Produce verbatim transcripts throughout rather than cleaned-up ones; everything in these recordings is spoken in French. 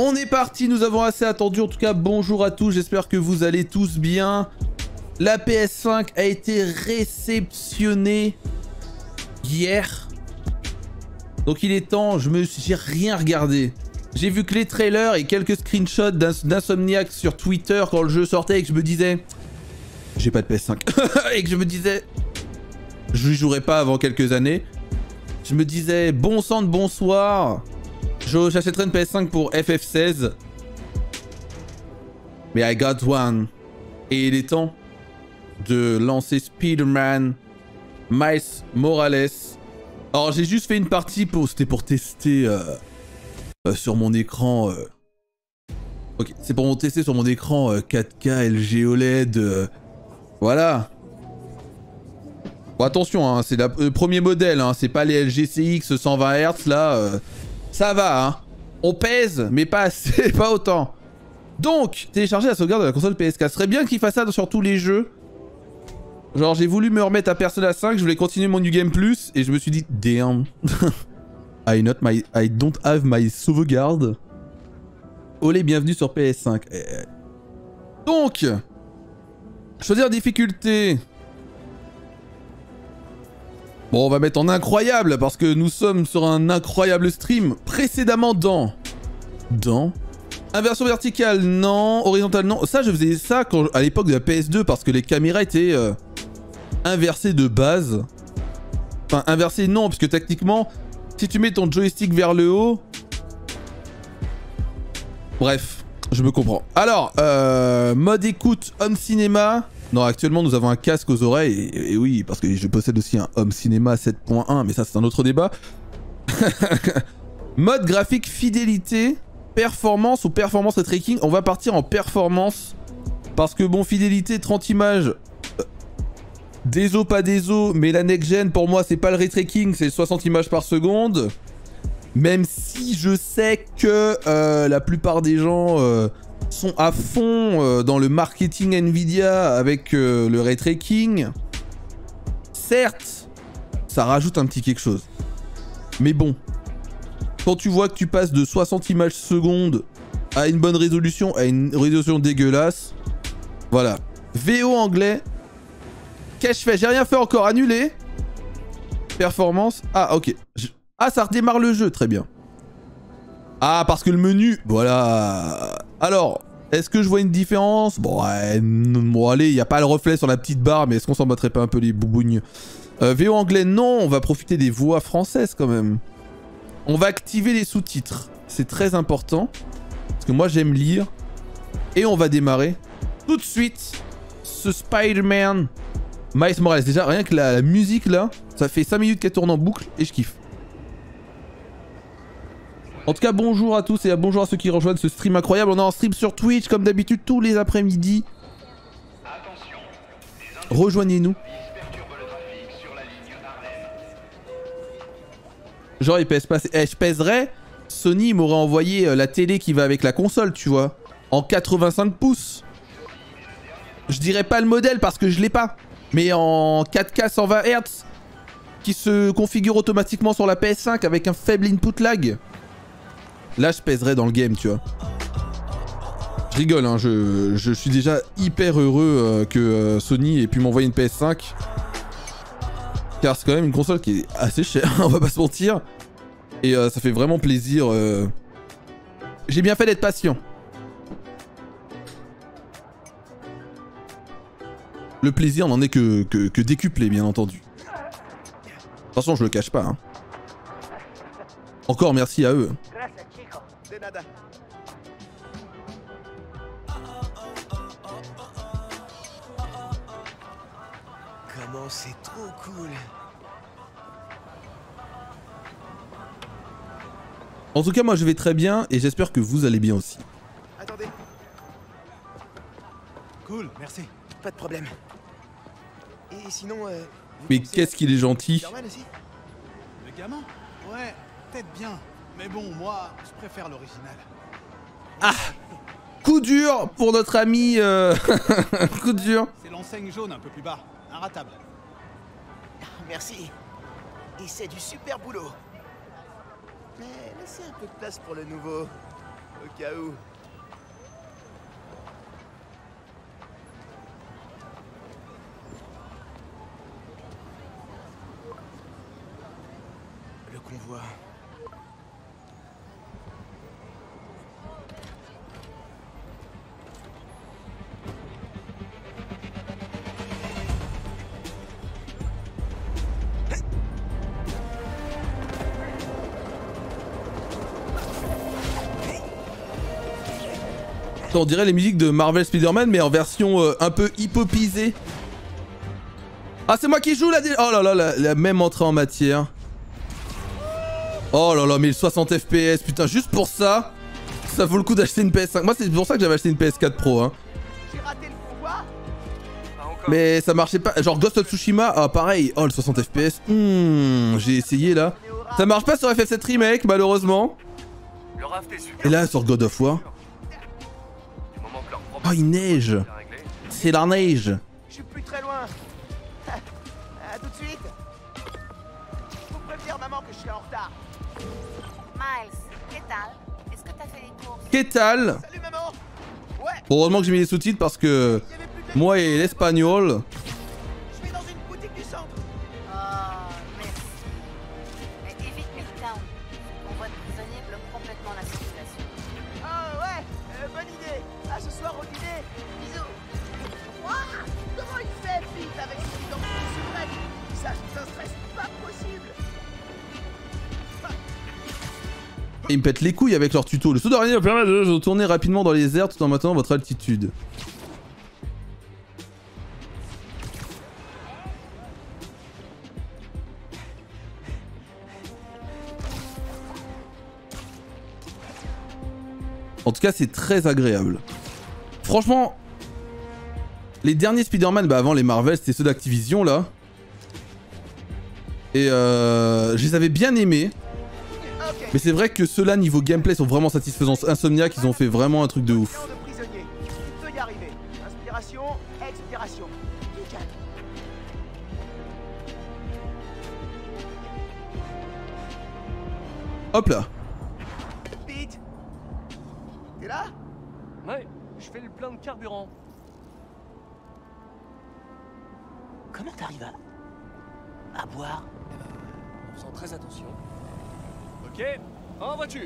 On est parti, nous avons assez attendu. En tout cas, bonjour à tous, j'espère que vous allez tous bien. La P S cinq a été réceptionnée hier. Donc il est temps, je me j'ai rien regardé. J'ai vu que les trailers et quelques screenshots d'Insomniac sur Twitter quand le jeu sortait et que je me disais... J'ai pas de P S cinq. Et que je me disais... Je ne jouerai pas avant quelques années. Je me disais, bon sang de bonsoir. J'achèterai une P S cinq pour F F seize. Mais I got one. Et il est temps de lancer Spider-Man Miles Morales. Alors j'ai juste fait une partie pour... C'était pour tester euh, euh, sur mon écran... Euh... Ok, c'est pour tester sur mon écran euh, quatre K L G O L E D. Euh... Voilà. Bon attention, hein, c'est le premier modèle, hein, c'est pas les L G C X cent vingt hertz là. Euh... Ça va, hein. On pèse, mais pas assez, pas autant. Donc, télécharger la sauvegarde de la console P S quatre. Ce serait bien qu'il fasse ça sur tous les jeux. Genre, j'ai voulu me remettre à Persona cinq, je voulais continuer mon New Game Plus, et je me suis dit, damn. I, not my, I don't have my sauvegarde. Olé, bienvenue sur P S cinq. Donc, choisir difficulté. Bon, on va mettre en incroyable, parce que nous sommes sur un incroyable stream. Précédemment dans... Dans... Inversion verticale, non. Horizontale, non. Ça, je faisais ça quand, à l'époque de la P S deux, parce que les caméras étaient euh, inversées de base. Enfin, inversées, non, parce que techniquement, si tu mets ton joystick vers le haut... Bref, je me comprends. Alors, euh, mode écoute, home cinéma... Non, actuellement, nous avons un casque aux oreilles, et, et oui, parce que je possède aussi un Home Cinéma sept point un, mais ça, c'est un autre débat. Mode graphique, fidélité, performance ou performance et tracking. On va partir en performance, parce que bon, fidélité, trente images, euh, déso, pas déso, mais la next-gen, pour moi, c'est pas le ray tracking, c'est soixante images par seconde. Même si je sais que euh, la plupart des gens... Euh, sont à fond euh, dans le marketing Nvidia avec euh, le ray tracking. Certes, ça rajoute un petit quelque chose. Mais bon, quand tu vois que tu passes de soixante images secondes à une bonne résolution, à une résolution dégueulasse, voilà. V O anglais. Qu'est-ce que je fais? J'ai rien fait encore. Annulé. Performance. Ah, ok. Je... Ah, ça redémarre le jeu. Très bien. Ah, parce que le menu... Voilà. Alors, est-ce que je vois une différence? Bon, ouais, bon allez, il n'y a pas le reflet sur la petite barre, mais est-ce qu'on s'en battrait pas un peu les boubouignes? euh, V O anglais, non. On va profiter des voix françaises quand même. On va activer les sous-titres. C'est très important. Parce que moi, j'aime lire. Et on va démarrer tout de suite ce Spider-Man Miles Morales. Déjà, rien que la, la musique là, ça fait cinq minutes qu'elle tourne en boucle et je kiffe. En tout cas, bonjour à tous et bonjour à ceux qui rejoignent ce stream incroyable. On est en stream sur Twitch, comme d'habitude, tous les après-midi. Rejoignez-nous. Genre, il pèse pas... Eh, je pèserais... Sony m'aurait envoyé euh, la télé qui va avec la console, tu vois. En quatre-vingt-cinq pouces. Je dirais pas le modèle parce que je l'ai pas. Mais en quatre K cent vingt hertz. Qui se configure automatiquement sur la P S cinq avec un faible input lag. Là, je pèserais dans le game, tu vois. Je rigole, hein. Je, je suis déjà hyper heureux euh, que euh, Sony ait pu m'envoyer une P S cinq. Car c'est quand même une console qui est assez chère, on va pas se mentir. Et euh, ça fait vraiment plaisir. Euh... J'ai bien fait d'être patient. Le plaisir n'en est que, que, que décuplé, bien entendu. De toute façon, je le cache pas. Hein. Encore merci à eux. Comment c'est trop cool. En tout cas, moi je vais très bien et j'espère que vous allez bien aussi. Attendez. Cool, merci. Pas de problème. Et sinon, euh, mais qu'est-ce qu'il est gentil. Le gamin? Ouais, peut-être bien. Mais bon, moi, je préfère l'original. Ah! Coup dur pour notre ami... Euh... Coup dur. C'est l'enseigne jaune un peu plus bas. Inratable. Merci. Et c'est du super boulot. Mais laissez un peu de place pour le nouveau. Au cas où. Le convoi. On dirait les musiques de Marvel Spider-Man mais en version euh, un peu hip-hopisée. Ah c'est moi qui joue là. Oh là là, la, la même entrée en matière. Oh là là, mais le soixante F P S, putain, juste pour ça, ça vaut le coup d'acheter une P S cinq. Moi c'est pour ça que j'avais acheté une P S quatre Pro hein. J'ai raté le convoi. Mais ça marchait pas, genre Ghost of Tsushima, ah pareil, oh le soixante F P S, hmm, j'ai essayé là. Ça marche pas sur F F sept Remake malheureusement. Et là sur God of War. Oh il neige. C'est la neige. Je suis plus très loin. À tout de suite. Faut prévenir maman que je suis en retard. Miles, qu'est-ce que Est-ce que t'as fait les courses? Qu'est-ce que Salut maman. Ouais. Heureusement que j'ai mis les sous-titres parce que Il y avait plus de... moi et l'espagnol. Je vais dans une boutique du centre. Oh, merci. Mais évite Midtown. On voit de prisonniers bloque complètement la circulation. Ah ouais, euh, bonne idée. À ce soir au dîner. Bisous. Ouah, comment il fait Pete avec une identité secrète? Ça, c'est un stress pas possible. Ils me pètent les couilles avec leur tuto. Le saut d'araignée va permettre de tourner rapidement dans les airs tout en maintenant votre altitude. En tout cas, c'est très agréable. Franchement, les derniers Spider-Man, bah avant les Marvel, c'était ceux d'Activision là. Et euh, je les avais bien aimés. Okay. Mais c'est vrai que ceux-là, niveau gameplay, sont vraiment satisfaisants. Insomniac, ils ont fait vraiment un truc de ouf. De prisonnier. Tu peux y arriver. Inspiration, expiration. Nickel. Hop là. Pete, t'es là? Ouais, je fais le plein de carburant. Comment t'arrives à... à boire? En faisant très attention. Ok, en voiture.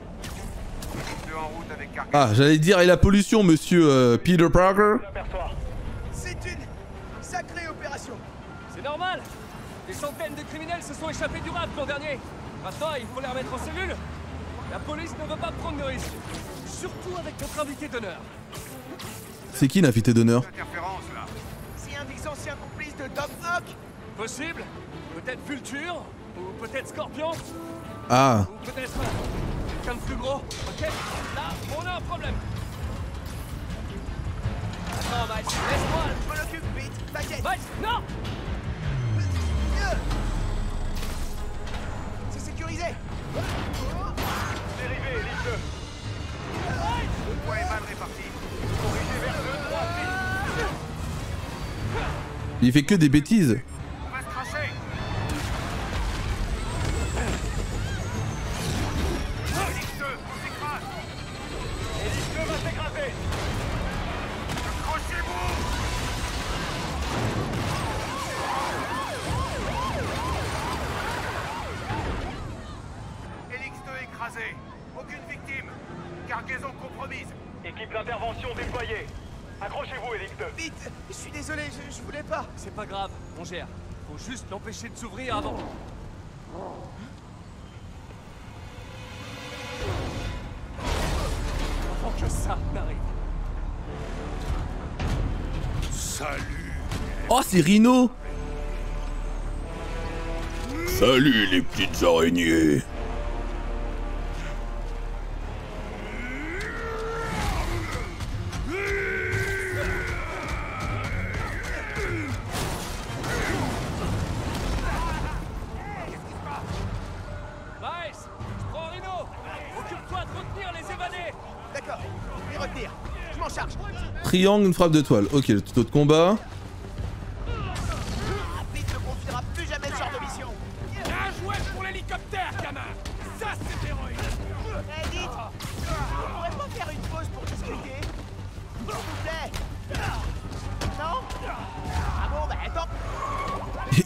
En route avec Carga. Ah, j'allais dire, et la pollution, monsieur euh, Peter Parker? C'est une sacrée opération. C'est normal. Des centaines de criminels se sont échappés du rap l'an dernier. Maintenant, il faut les remettre en cellule. La police ne veut pas prendre de risques. Surtout avec notre invité d'honneur. C'est qui l'invité d'honneur? Interférence là. C'est un des anciens complices de Doc Ock. Possible. Peut-être Vulture. Ou peut-être Scorpion. Ah. Ou peut-être quelqu'un de plus gros. Ok. Là, on a un problème. Attends, Miles, laisse-moi. Je m'en occupe, Pete. T'inquiète. Miles, non. C'est sécurisé. Dérivé, ligne deux. Le poids est mal réparti. Corrigez vers deux, droit, vite. Il fait que des bêtises. On va se cracher. Ligne deux, on s'écrase. Et ligne deux va s'écraser. Accrochez-vous. Helix deux écrasé. Aucune victime. Cargaison compromise. Équipe d'intervention déployée. Accrochez-vous, Helix deux. Pete, je suis désolé, je, je voulais pas. C'est pas grave, on gère. Faut juste l'empêcher de s'ouvrir avant. Avant que ça n'arrive. Salut. Oh, c'est Rhino. Salut les petites araignées. Miles, je prends Rhino. Occupe-toi de retenir les évadés. D'accord, les retenir. Je m'en charge. Triangle, une frappe de toile. Ok, le tuto de combat. Pete ne confiera plus jamais ce genre de mission. Un jouet pour l'hélicoptère, gamin. Ça, c'est héroïque. Eh, dites, vous pourrez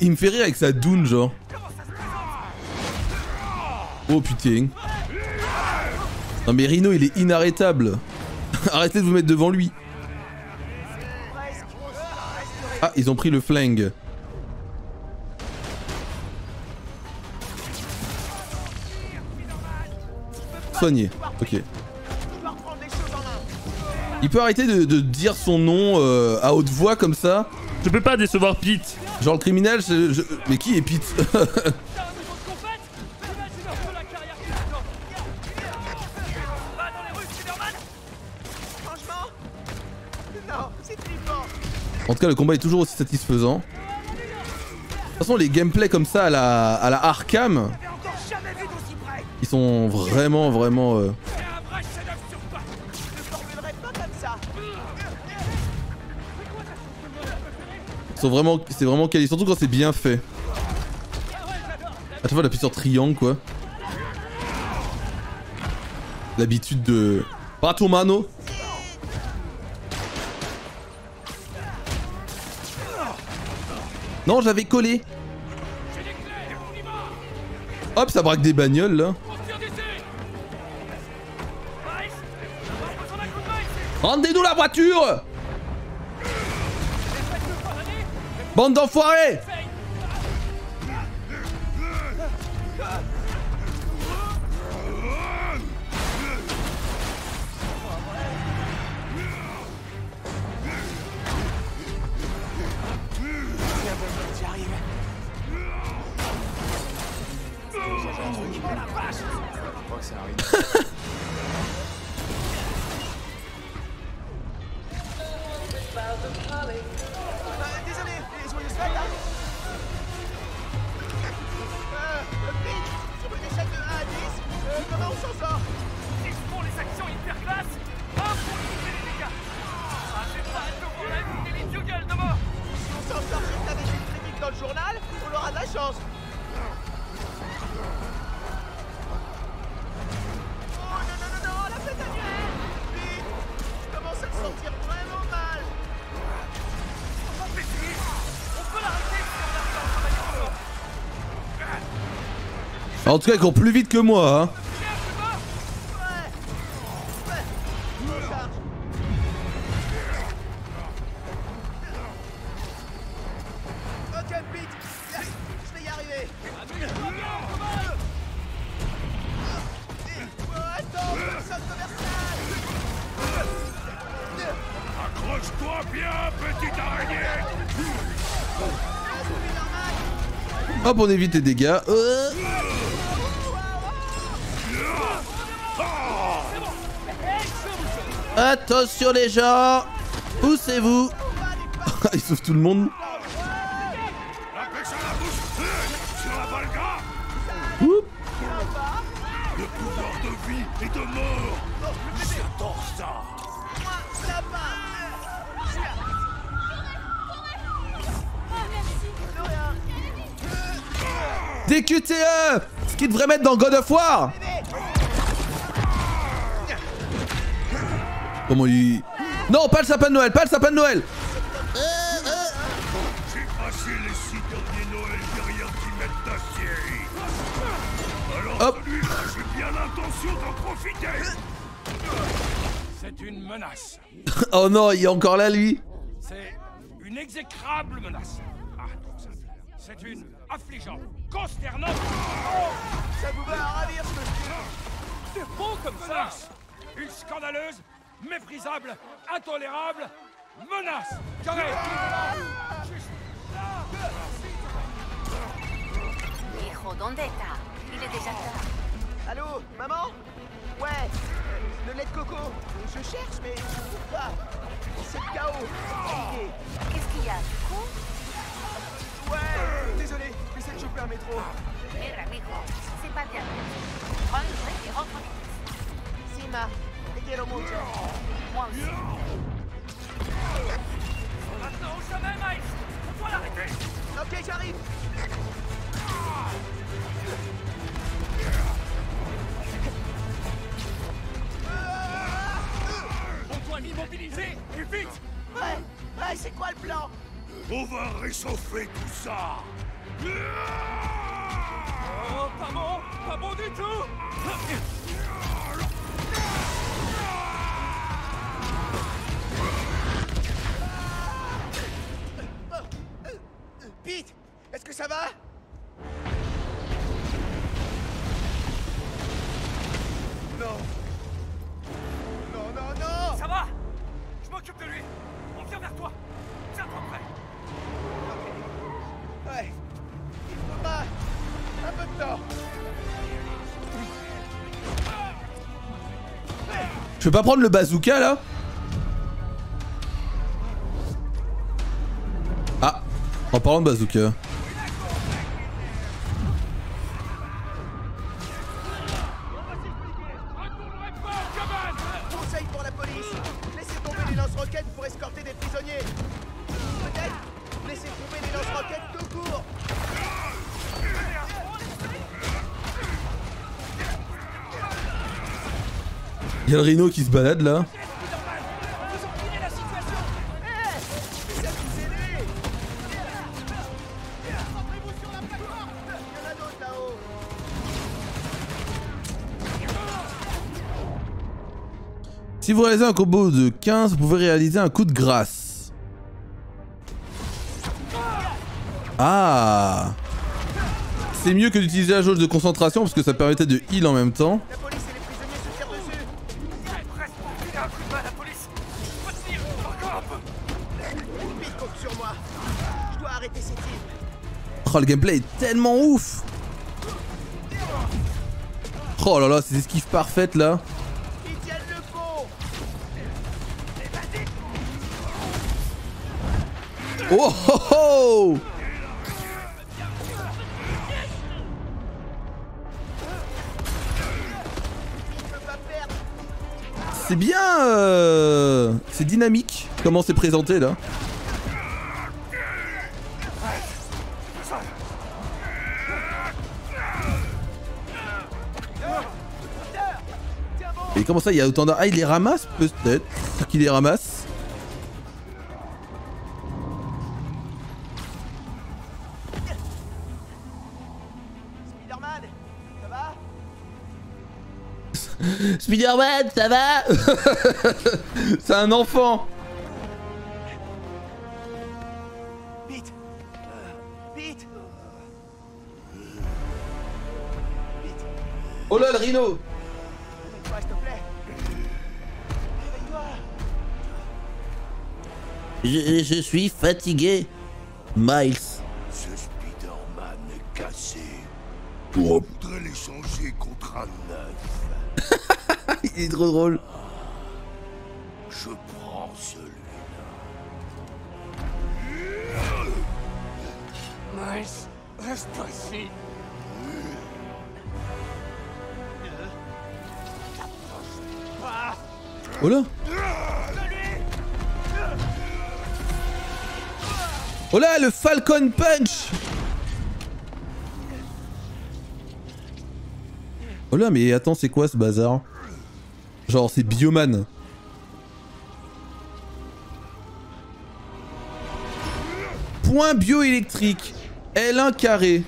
il me fait rire avec sa doune, genre. Oh putain. Non mais Rhino, il est inarrêtable. Arrêtez de vous mettre devant lui. Ah, ils ont pris le flingue. Soigné. Ok. Il peut arrêter de, de dire son nom euh, à haute voix comme ça. Je peux pas décevoir Pete. Genre le criminel, je, je... mais qui est Pete? En tout cas, le combat est toujours aussi satisfaisant. De toute façon, les gameplays comme ça à la, à la Arkham, ils sont vraiment, vraiment... Euh... Ils sont vraiment... C'est vraiment quali, surtout quand c'est bien fait. À chaque fois, on appuie sur triangle, quoi. L'habitude de... Brato mano. Non, j'avais collé. Hop, ça braque des bagnoles là. Rendez-nous la voiture! Bande d'enfoirés! Désolé, les joyeuses fêtes, hein. Euh, Pete, sur une échelle de un à dix, euh, comment on s'en sort? dix pour les actions hyper classe, un pour limiter les dégâts. Ah, c'est pas de voir la vie des Little de mort. Si on s'en sort juste avec une critique dans le journal, on aura de la chance. Oh non, non, non, non, la fête annuelle! Pete, je commence à me sentir vraiment mal. On peut l'arrêter si on arrive à travailler ensemble. En tout cas, il court plus vite que moi, hein. Ok, Pete, yes, je vais y arriver. Oh, attends, personne commercial. Accroche-toi bien, petite araignée. Hop, on évite les dégâts. Euh... Attention les gens. Poussez-vous. Il sauve tout le monde. La pêche à la bouche. Sur la Valga. Oup. Le pouvoir de vie et de mort. J'adore ça. Ça va. De rien. D Q T E. Ce qu'ils devraient mettre dans God of War. Comment il... Non, pas le sapin de Noël, pas le sapin de Noël. J'ai passé les six derniers Noël derrière qui mettent ta série. Alors Hop. celui-là, j'ai bien l'intention d'en profiter. C'est une menace. Oh non, il est encore là lui. C'est une exécrable menace. Ah, trop simple. C'est une affligeante, consternante. Ça vous va à ravir ce que je dis. C'est beau comme ça. Une scandaleuse, méprisable, intolérable menace. Carré. Juste là. Hijo, ¿dónde está? Il est déjà tard. Allô, maman? Ouais, euh, le lait de coco. Je cherche, mais je trouve pas. C'est le chaos. Fatigué. Qu'est-ce qu'il y a, du coup? Ouais, désolé, j'essaie de choper un métro. Mira, mijo, c'est pas bien. Prends le truc et rentre vite. Sima, te quiero mucho. Moi aussi. Maintenant ou jamais, Miles. On doit l'arrêter. Ok, j'arrive. On doit l'immobiliser et vite. Ouais, ouais, c'est quoi le plan? On va réchauffer tout ça. Oh, pas bon, pas bon du tout. Pete, est-ce que ça va? Non. Non, non, non. Ça va? Je m'occupe de lui. On vient vers toi. Tiens-toi prêt. Ouais. Il faudra un peu de temps. Je peux pas prendre le bazooka là? Ah, en parlant de bazooka. Conseil pour la police. Laissez tomber les lance-roquettes pour escorter des prisonniers. Peut-être laissez tomber les lance-roquettes tout court. Y'a le rhino qui se balade là. Si vous réalisez un combo de quinze, vous pouvez réaliser un coup de grâce. Ah, c'est mieux que d'utiliser la jauge de concentration parce que ça permettait de heal en même temps. La police et les prisonniers se tirent dessus. Presque pour filer un coup de main à la police. Faut tenir encore un peu. Pete compte sur moi. Je dois arrêter ces types. Oh, le gameplay est tellement ouf. Oh là là, ces esquives parfaites là. Ils tiennent le coup. Oh oh oh! C'est bien, euh... c'est dynamique comment c'est présenté là. Et comment ça, il y a autant d'armes? Ah, il les ramasse peut-être. C'est qu'il les ramasse. Spider-Man, ça va? Spider-Man, ça va? C'est un enfant. Pete. Pete. Oh là, le rhino. Réveille-toi, s'il te plaît. Réveille-toi. Je, je suis fatigué. Miles. Ce Spider-Man est cassé. On voudrait l'échanger contre un neuf. Il est trop drôle. Je prends celui-là. Miles, reste pas ici. Oh là. Oh là, le Falcon Punch. Oh là, mais attends, c'est quoi ce bazar? Genre, c'est Bioman. Point bioélectrique. L un carré.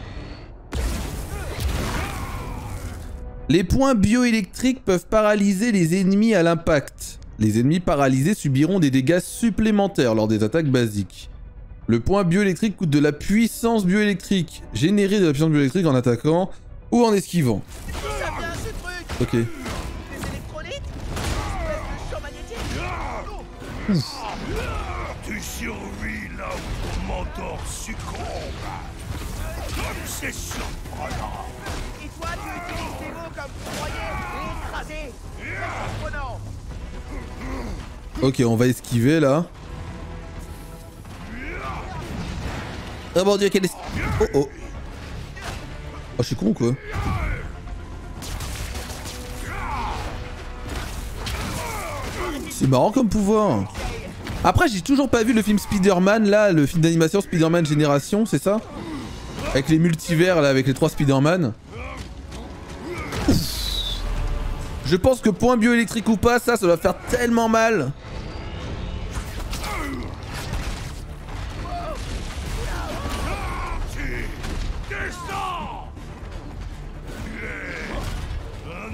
Les points bioélectriques peuvent paralyser les ennemis à l'impact. Les ennemis paralysés subiront des dégâts supplémentaires lors des attaques basiques. Le point bioélectrique coûte de la puissance bioélectrique. Générer de la puissance bioélectrique en attaquant ou en esquivant. Ça vient ce truc. Ok. Des électrolytes. Espèce de champ magnétique. Tu survis là où ton mentor succombe. Comme c'est surprenant. Et toi, tu utilises tes mots comme broyer et écraser. Très surprenant. Ok, on va esquiver là. Oh mon dieu, quel est... Oh oh. Oh, je suis con quoi. C'est marrant comme pouvoir. Après, j'ai toujours pas vu le film Spider-Man là, le film d'animation Spider-Man Génération, c'est ça? Avec les multivers là, avec les trois Spider-Man. Je pense que point bioélectrique ou pas, ça, ça va faire tellement mal.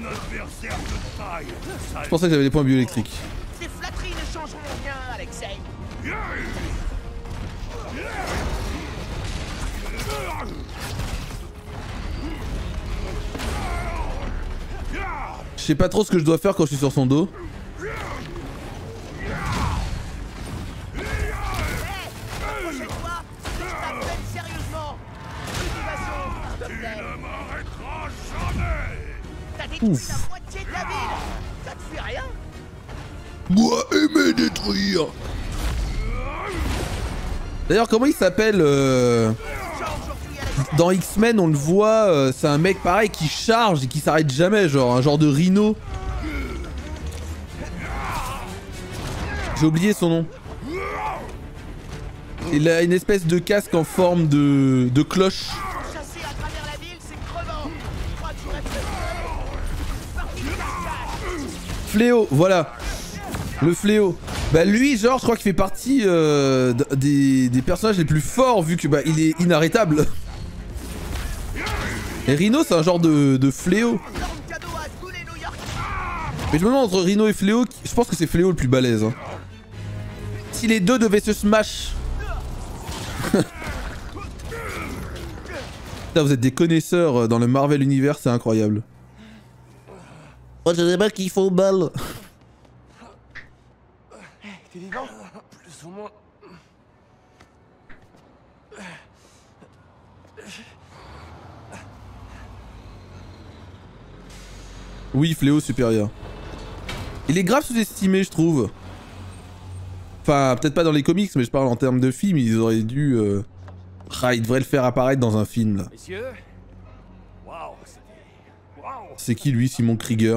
adversaire de taille. Je pensais que j'avais des points bioélectriques. Ces flatteries ne changeront rien, Alexei. Je sais pas trop ce que je dois faire quand je suis sur son dos. Prochaine fois, je t'appelle sérieusement. Motivation, s'il te plaît. Ne m'arrêtera jamais. T'as détruit Ouf. la moitié de la ville. Ça te fait rien? Moi aimer détruire. D'ailleurs, comment il s'appelle euh... Dans X-Men, on le voit, euh, c'est un mec pareil qui charge et qui s'arrête jamais, genre un genre de rhino. J'ai oublié son nom. Il a une espèce de casque en forme de, de cloche. Chasser à travers la ville, c'est crevant. Je crois que j'aurais préféré. Partie du cache-cache. Fléau, voilà. Le fléau. Bah lui, genre, je crois qu'il fait partie euh, d- des, des personnages les plus forts vu que bah il est inarrêtable. Et Rhino, c'est un genre de, de fléau. Énorme cadeau à tous les New York. Mais je me demande entre Rhino et Fléau, qui- je pense que c'est Fléau le plus balèze. Hein. Si les deux devaient se smash. Là, vous êtes des connaisseurs euh, dans le Marvel Univers, c'est incroyable. Moi, je sais pas qu'il faut balle. T'es vivant? Plus ou moins. Oui, Fléau supérieur. Il est grave sous-estimé, je trouve. Enfin, peut-être pas dans les comics, mais je parle en termes de film, ils auraient dû... Euh... Ah, ils devraient le faire apparaître dans un film, là. Messieurs? Waouh, c'était... Waouh! C'est qui, lui, Simon Krieger?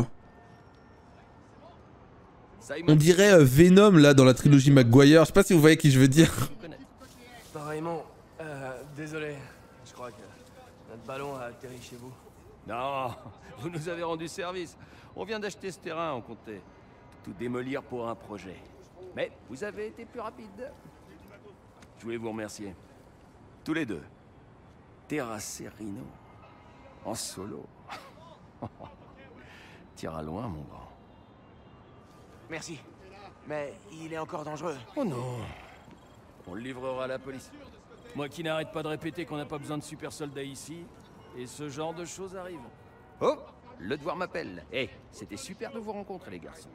Ça y On dirait euh, Venom, là, dans la trilogie Maguire. Je sais pas si vous voyez qui je veux dire. Pareillement, euh, désolé. Je crois que notre ballon a atterri chez vous. Non, vous nous avez rendu service. On vient d'acheter ce terrain, on comptait tout démolir pour un projet. Mais vous avez été plus rapide. Je voulais vous remercier. Tous les deux. Terrasser Rhino. En solo. T'iras loin, mon grand. Merci. Mais il est encore dangereux. Oh non. On le livrera à la police. Moi qui n'arrête pas de répéter qu'on n'a pas besoin de super soldats ici, et ce genre de choses arrive. Oh, le devoir m'appelle. Eh, hey, c'était super de vous rencontrer, les garçons.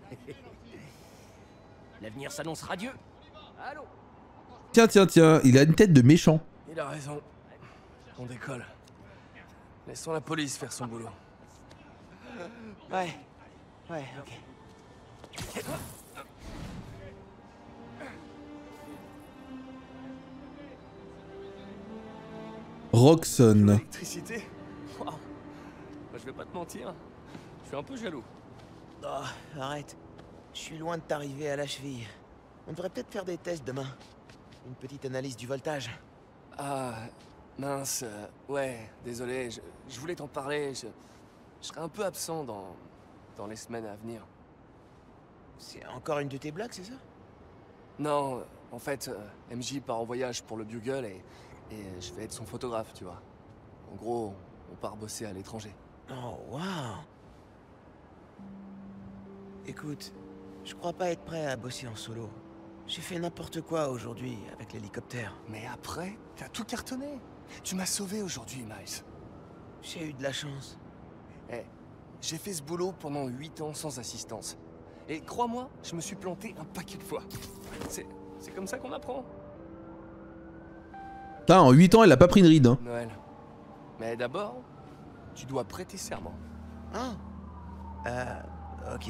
L'avenir s'annonce radieux. Allô? Tiens, tiens, tiens, il a une tête de méchant. Il a raison. On décolle. Laissons la police faire son boulot. Ouais. Ouais, ok. Roxxon. L'électricité? Waouh. Bah, je vais pas te mentir. Je suis un peu jaloux. Oh, arrête. Je suis loin de t'arriver à la cheville. On devrait peut-être faire des tests demain. Une petite analyse du voltage. Ah, mince. euh, ouais, désolé. Je, je voulais t'en parler. Je, je serai un peu absent dans, dans les semaines à venir. C'est encore une de tes blagues, c'est ça? Non, en fait, euh, M J part en voyage pour le Bugle et, et je vais être son photographe, tu vois. En gros, on part bosser à l'étranger. Oh, waouh. Écoute, je crois pas être prêt à bosser en solo. J'ai fait n'importe quoi aujourd'hui avec l'hélicoptère. Mais après, t'as tout cartonné. Tu m'as sauvé aujourd'hui, Miles. J'ai eu de la chance. Eh, j'ai fait ce boulot pendant huit ans sans assistance. Et crois-moi, je me suis planté un paquet de fois. C'est, c'est comme ça qu'on apprend. Putain, en huit ans, elle a pas pris une ride. Hein. Noël. Mais d'abord, tu dois prêter serment. Ah. Euh, ok.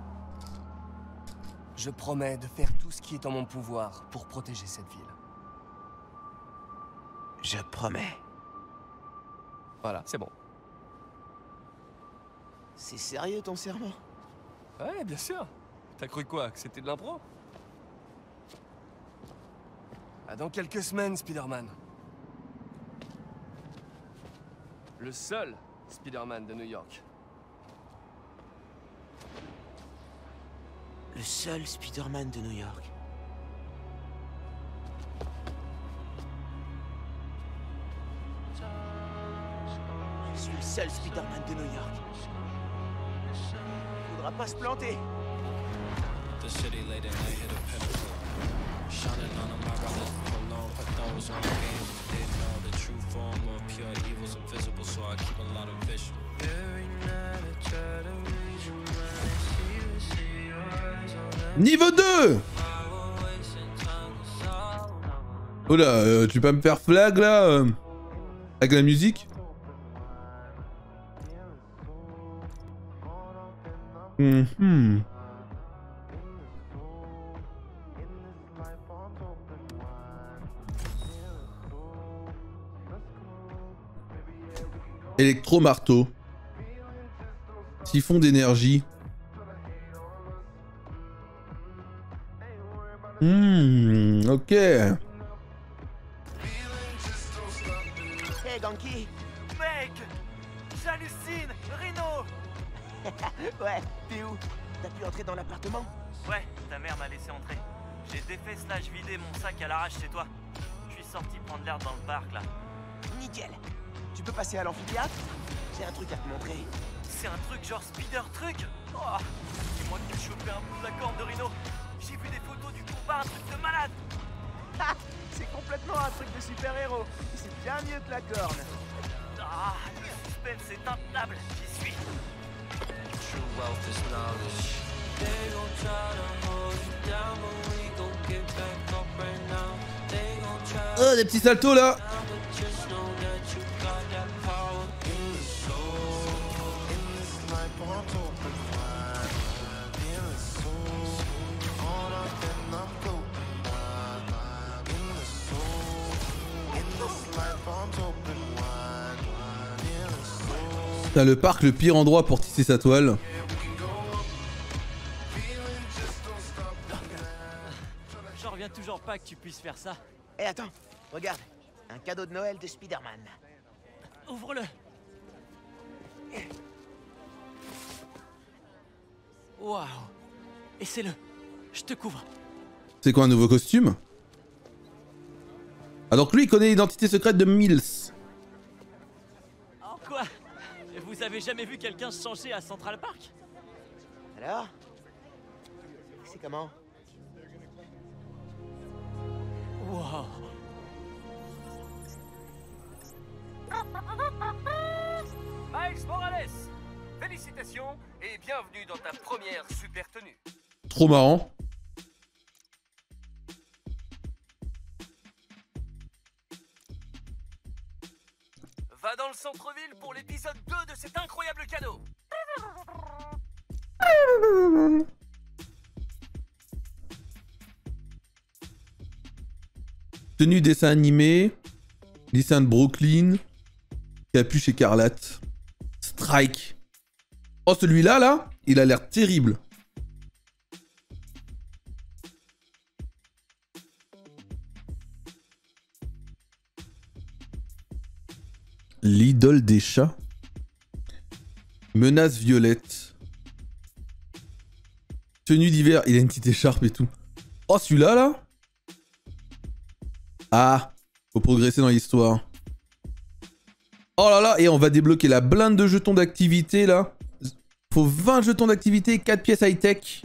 Je promets de faire tout ce qui est en mon pouvoir pour protéger cette ville. Je promets. Voilà, c'est bon. C'est sérieux ton serment? Ouais, bien sûr. T'as cru quoi? Que c'était de l'impro? À dans quelques semaines, Spider-Man. Le seul Spider-Man de New York. Le seul Spider-Man de New York. Je suis le seul Spider-Man de New York. Faudra pas se planter. The city late at night hit a pinnacle. Shining on them, I'd rather alone. Put those on games. Didn't know the true form of pure evil's invisible, so I keep a lot of vision. Every night I try to read your mind. See you, see your eyes on that. Niveau deux. Oh là, euh, tu peux pas me faire flag là euh, avec la musique? Hum Électro-marteau. Siphon d'énergie. Hmm, ok. Hey Ganki. Mec, j'hallucine, Rhino. Ouais, t'es où? T'as pu entrer dans l'appartement? Ouais, ta mère m'a laissé entrer. J'ai défait slash vidé mon sac à l'arrache chez toi. Je suis sorti prendre l'air dans le parc là. Nickel. Tu peux passer à l'amphithéâtre? J'ai un truc à te montrer. C'est un truc genre speeder truc. Oh, c'est moi qui ai chopé un bout de la corne de Rhino. J'ai vu des photos du combat, un truc de malade. Ha! C'est complètement un truc de super-héros. C'est bien mieux que la corne. Ah, le suspense est intenable. J'y suis. True wealth is knowledge. They gon' try to hold you down, but we gon' get back up right now. They gon' try to Oh, des petits saltos là. but just know that you got that power in the soul. In this life, I'm open wide. In the soul, all up and I'm going wide. In the soul, in this life, I'm open wide. In the soul. T'as le parc, le pire endroit pour tisser sa toile. J'en reviens toujours pas que tu puisses faire ça. Eh attends, regarde. Un cadeau de Noël de Spider-Man. Ouvre-le. Waouh. Et c'est le. Je te couvre. C'est quoi, un nouveau costume? Ah donc lui il connaît l'identité secrète de Mills. En quoi? Vous avez jamais vu quelqu'un se changer à Central Park? Alors? C'est comment? Wow. Miles Morales, félicitations et bienvenue dans ta première super tenue. Trop marrant. Va dans le centre-ville pour l'épisode deux de cet incroyable cadeau. Tenue dessin animé. Dessin de Brooklyn. Capuche écarlate. Strike. Oh celui-là là, il a l'air terrible. L'idole des chats. Menace violette. Tenue d'hiver, il a une petite écharpe et tout. Oh celui-là là. Ah, faut progresser dans l'histoire. Oh là là, et on va débloquer la blinde de jetons d'activité là. Faut vingt jetons d'activité, quatre pièces high-tech.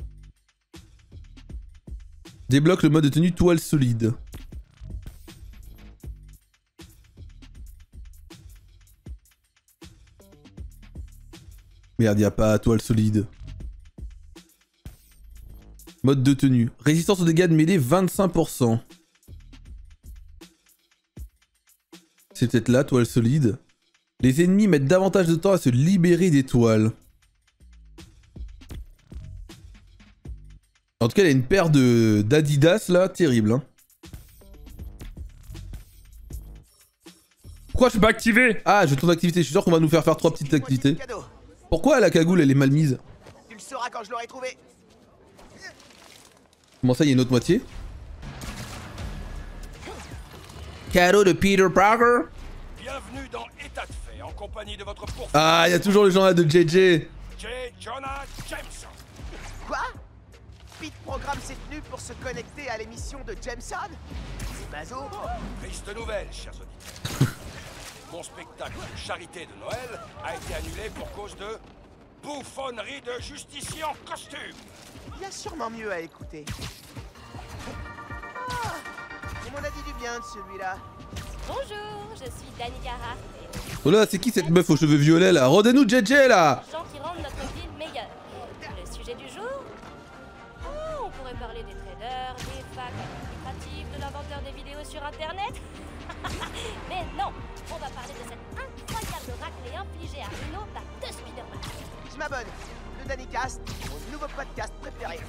Débloque le mode de tenue toile solide. Merde, y'a pas toile solide. Mode de tenue. Résistance aux dégâts de mêlée vingt-cinq pour cent. C'est peut-être là, toile solide. Les ennemis mettent davantage de temps à se libérer des toiles. En tout cas, il y a une paire de d'Adidas là, terrible. Hein. Pourquoi je peux pas activer? Ah, jeton d'activité, je suis sûr qu'on va nous faire faire trois petites activités. Pourquoi la cagoule elle est mal mise? Tu le sauras quand je l'aurai trouvé. Comment ça, il y a une autre moitié? Cadeau de Peter Parker. Bienvenue dans État de fait, en compagnie de votre pourfendeur. Ah, il y a toujours le journal de J J. J. Jonah Jameson. Quoi? Pete programme ses tenues pour se connecter à l'émission de Jameson? C'est maso. Triste nouvelle, chers auditeurs. Mon spectacle de charité de Noël a été annulé pour cause de bouffonnerie de justicier en costume. Il y a sûrement mieux à écouter. Ah, on m'en a dit du bien de celui-là. Bonjour, je suis Danica Hart. Oh là, c'est qui cette meuf aux cheveux violets là? Rodez-nous J J là! Gens qui rendent notre ville meilleure. Le sujet du jour? Oh, on pourrait parler des traders, des facs administratifs, de l'inventeur des vidéos sur internet. Mais non, on va parler de cette incroyable raclée infligée à Rhino par deux Spider-Man. Je m'abonne. Le Danicast, mon nouveau podcast préféré.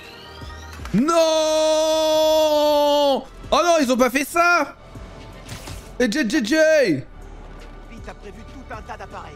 Non! Oh non, ils ont pas fait ça! Et J J J! Pete a prévu tout un tas d'appareils.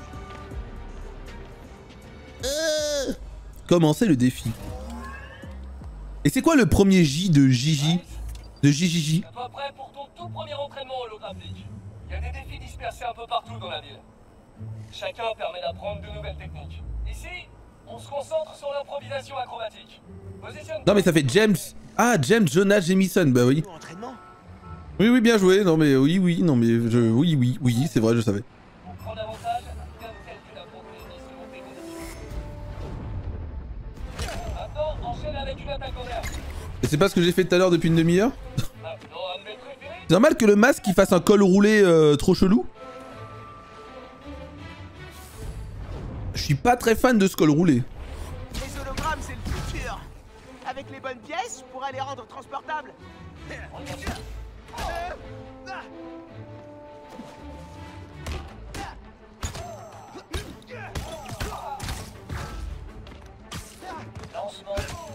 Euh... Comment c'est le défi? Et c'est quoi le premier J de Gigi? De J J J? Sois prêt pour ton tout premier entraînement holographique. Il y a des défis dispersés un peu partout dans la ville. Chacun permet d'apprendre de nouvelles techniques. Ici, on se concentre sur l'improvisation acrobatique. Positionne. Non mais ça fait James. Ah, James Jonah Jameson, bah oui. Entraînement. Oui, oui, bien joué. Non mais oui, oui, non mais je... Oui, oui, oui, c'est vrai, je savais. Pour prendre avantage, comme calcul approprié selon tes conditions. Maintenant, enchaîne avec une attaque en air. Et c'est pas ce que j'ai fait tout à l'heure depuis une demi-heure? Maintenant, un de mes préférés. C'est normal que le masque il fasse un col roulé euh, trop chelou? Je suis pas très fan de ce col roulé. Les hologrammes, c'est le futur. Avec les bonnes pièces, je pourrais les rendre transportables. Lancement.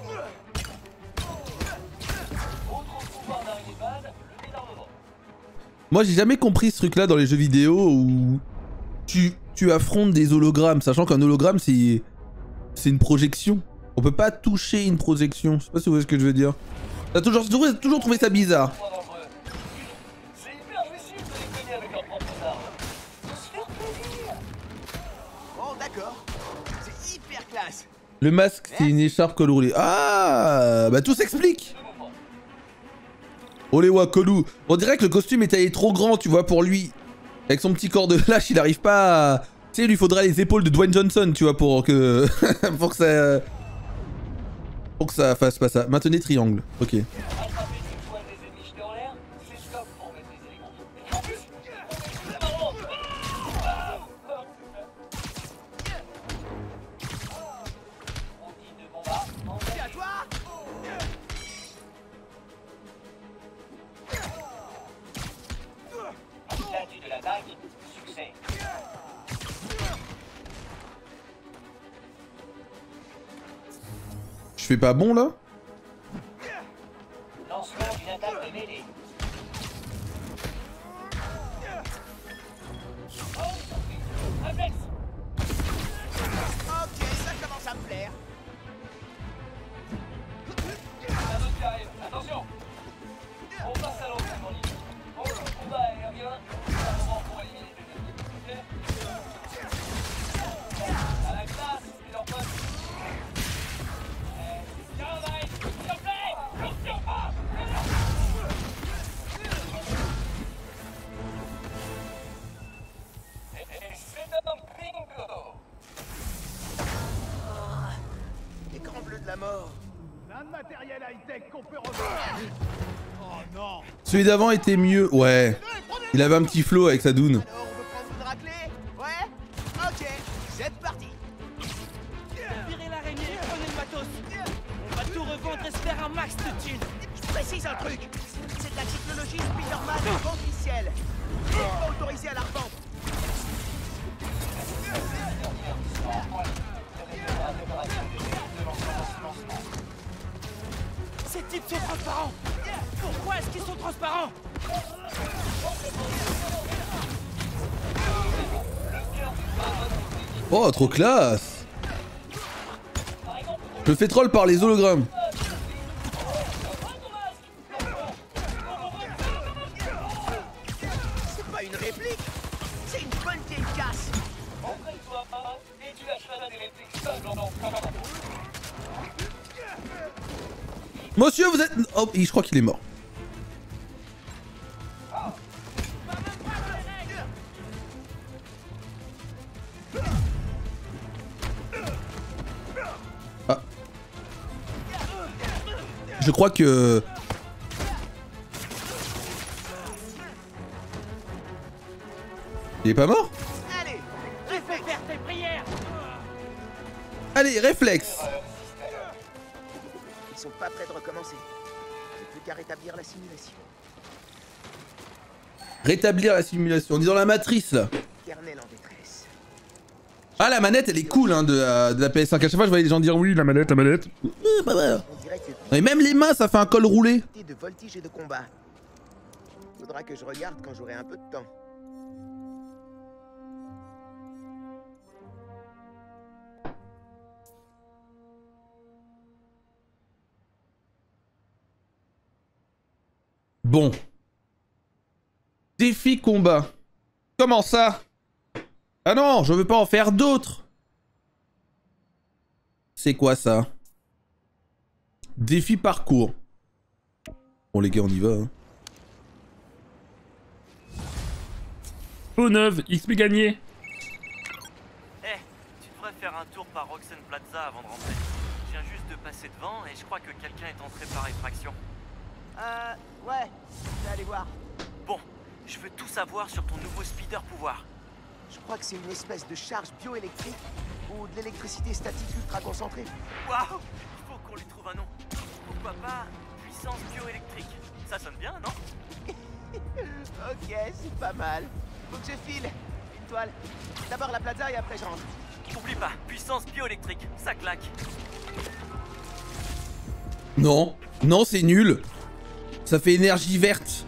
Autre pouvoir d'arrêt des balles, le désarmement. Moi j'ai jamais compris ce truc là dans les jeux vidéo où tu, tu affrontes des hologrammes, sachant qu'un hologramme c'est c'est une projection. On peut pas toucher une projection, je sais pas si vous voyez ce que je veux dire. T'as toujours, toujours, toujours trouvé ça bizarre. C'est hyper jouissif de les cogner avec leurs propres armes. Faut se faire plaisir. Bon, d'accord. C'est hyper classe. Le masque c'est une écharpe col roulé. Ah bah tout s'explique. Olé Wakolu. On dirait que le costume est taillé trop grand, tu vois, pour lui. Avec son petit corps de lâche, il arrive pas à... Tu sais, il lui faudrait les épaules de Dwayne Johnson, tu vois, pour que... pour que ça... Pour que ça fasse pas ça. Maintenez triangle. Ok. Je fais pas bon là? Lancement d'une attaque de mêlée. Réflexe. Ok, ça commence à me plaire. Un autre qui arrive. Attention. On passe à l'entraînement libre. Bon, le combat aérien, c'est un moment pour éliminer des ennemis. Ok. À la classe, et leur pote. Écran bleu de la mort. Plein de matériel high-tech qu'on peut revendre. Oh non. Celui d'avant était mieux. Ouais. Il avait un petit flow avec sa doune. Alors, on veut prendre une raclée? Ouais. Ok, c'est parti. Virez l'araignée et prenez le matos. On va tout revendre et se faire un max de thunes. Je précise un truc. C'est de la technologie Spider-Man officielle. Pas autorisé à la revendre. Ces types sont transparents. Pourquoi est-ce qu'ils sont transparents? Oh, trop classe. Je me fais troll par les hologrammes. C'est pas une réplique. C'est une bonne vieille casse. Entraîne-toi et tu lâcheras des répliques seules dans ton Monsieur, vous êtes... Oh, je crois qu'il est mort. Je crois que... Il est pas mort? Allez, fais faire tes prières. Allez, réflexe. Ils sont pas prêts de recommencer. J'ai plus qu'à rétablir la simulation. Rétablir la simulation. On est dans la matrice là. Kernel en détresse. Ah, la manette elle est cool hein, de, la, de la P S cinq. À chaque fois je voyais les gens dire oui, la manette, la manette. On dirait que Et même les mains ça fait un col roulé. de voltige et de combat. Faudra que je regarde quand j'aurai un peu de temps. Bon. Défi combat. Comment ça? Ah non, je veux pas en faire d'autres. C'est quoi ça? Défi parcours. Bon les gars, on y va. Hein. Peau neuve, X P gagné. Eh, hey, tu devrais faire un tour par Roxanne Plaza avant de rentrer. Je viens juste de passer devant et je crois que quelqu'un est entré par effraction. Euh, ouais, je vais aller voir. Bon, je veux tout savoir sur ton nouveau speeder pouvoir. Je crois que c'est une espèce de charge bioélectrique ou de l'électricité statique ultra concentrée. Waouh, il faut qu'on lui trouve un nom. Pourquoi pas puissance bioélectrique? Ça sonne bien, non? Ok, c'est pas mal. Faut que je file. Une toile. D'abord la plaza et après je rentre. Oublie pas, puissance bioélectrique, ça claque. Non, non c'est nul. Ça fait énergie verte.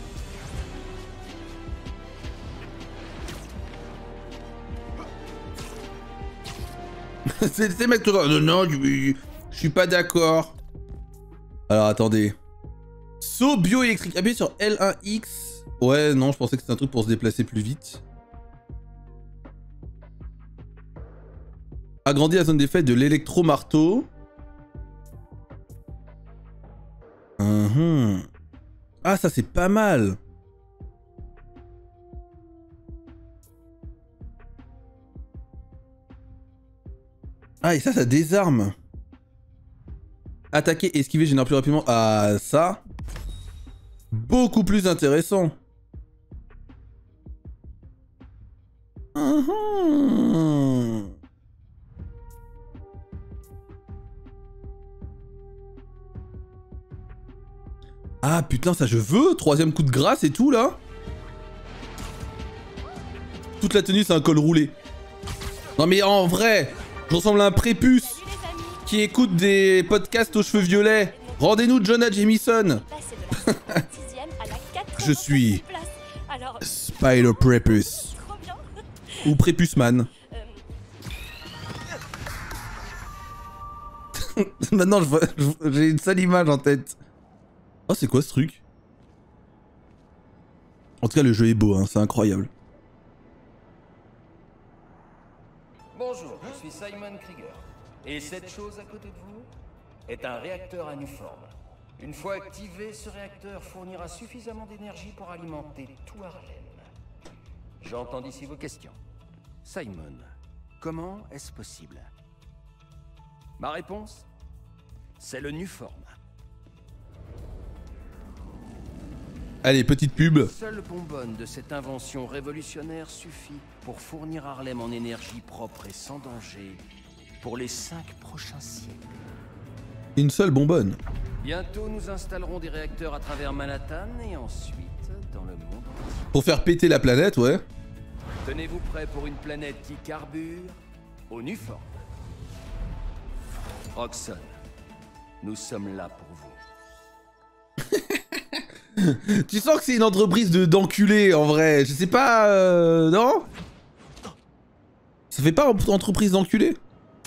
C'est ces mecs tout non, non, je, je suis pas d'accord. Alors attendez. Saut bioélectrique. Appuyez sur L un X. Ouais, non, je pensais que c'était un truc pour se déplacer plus vite. Agrandir la zone d'effet de l'électro-marteau. Uhum. Ah, ça c'est pas mal. Ah, et ça, ça désarme. Attaquer et esquiver génère plus rapidement. Ah, ça. Beaucoup plus intéressant. Uhum. Ah putain, ça je veux. Troisième coup de grâce et tout là. Toute la tenue c'est un col roulé. Non mais en vrai, je ressemble à un prépuce qui écoute des podcasts aux cheveux violets. Rendez-nous Jonah Jameson. Je suis Spider Prépuce. Ou Prépuce Man. Maintenant je vois, j'ai une sale image en tête. Oh, c'est quoi ce truc? En tout cas, le jeu est beau, hein, c'est incroyable. Bonjour, je suis Simon Krieger. Et cette chose à côté de vous est un réacteur anuforme. Une fois activé, ce réacteur fournira suffisamment d'énergie pour alimenter tout Harlem. J'entends d'ici vos questions. Simon, comment est-ce possible? Ma réponse? C'est le Nuform. Allez, petite pub. Seule bonbonne de cette invention révolutionnaire suffit pour fournir Harlem en énergie propre et sans danger pour les cinq prochains siècles. Une seule bonbonne. Bientôt, nous installerons des réacteurs à travers Manhattan et ensuite dans le monde entier. Pour faire péter la planète, ouais. Tenez-vous prêts pour une planète qui carbure au Nuform. Roxanne, nous sommes là pour vous. Tu sens que c'est une entreprise de d'enculés en vrai. Je sais pas, euh, non? Ça fait pas entreprise d'enculés?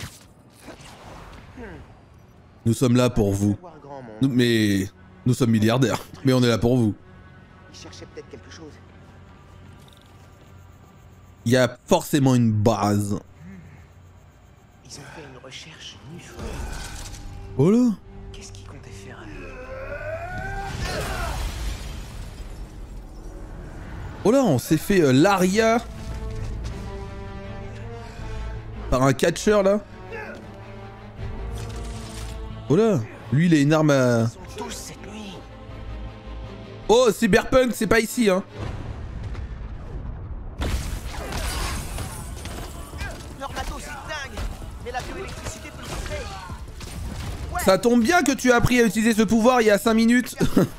Nous sommes là pour vous. Nous, mais nous sommes milliardaires. Mais on est là pour vous. Ils cherchaient peut-être quelque chose. Il y a forcément une base. Ils ont fait une recherche nulle. Oh là. Qu'est-ce qu'ils comptaient faire? Oh là, on s'est fait euh, l'aria par un catcheur là. Oh là, lui il a une arme à... Oh, Cyberpunk, c'est pas ici, hein. Leur matos, c'est dingue. Mais la bioélectricité peut le contrer. Ouais. Ça tombe bien que tu as appris à utiliser ce pouvoir il y a cinq minutes.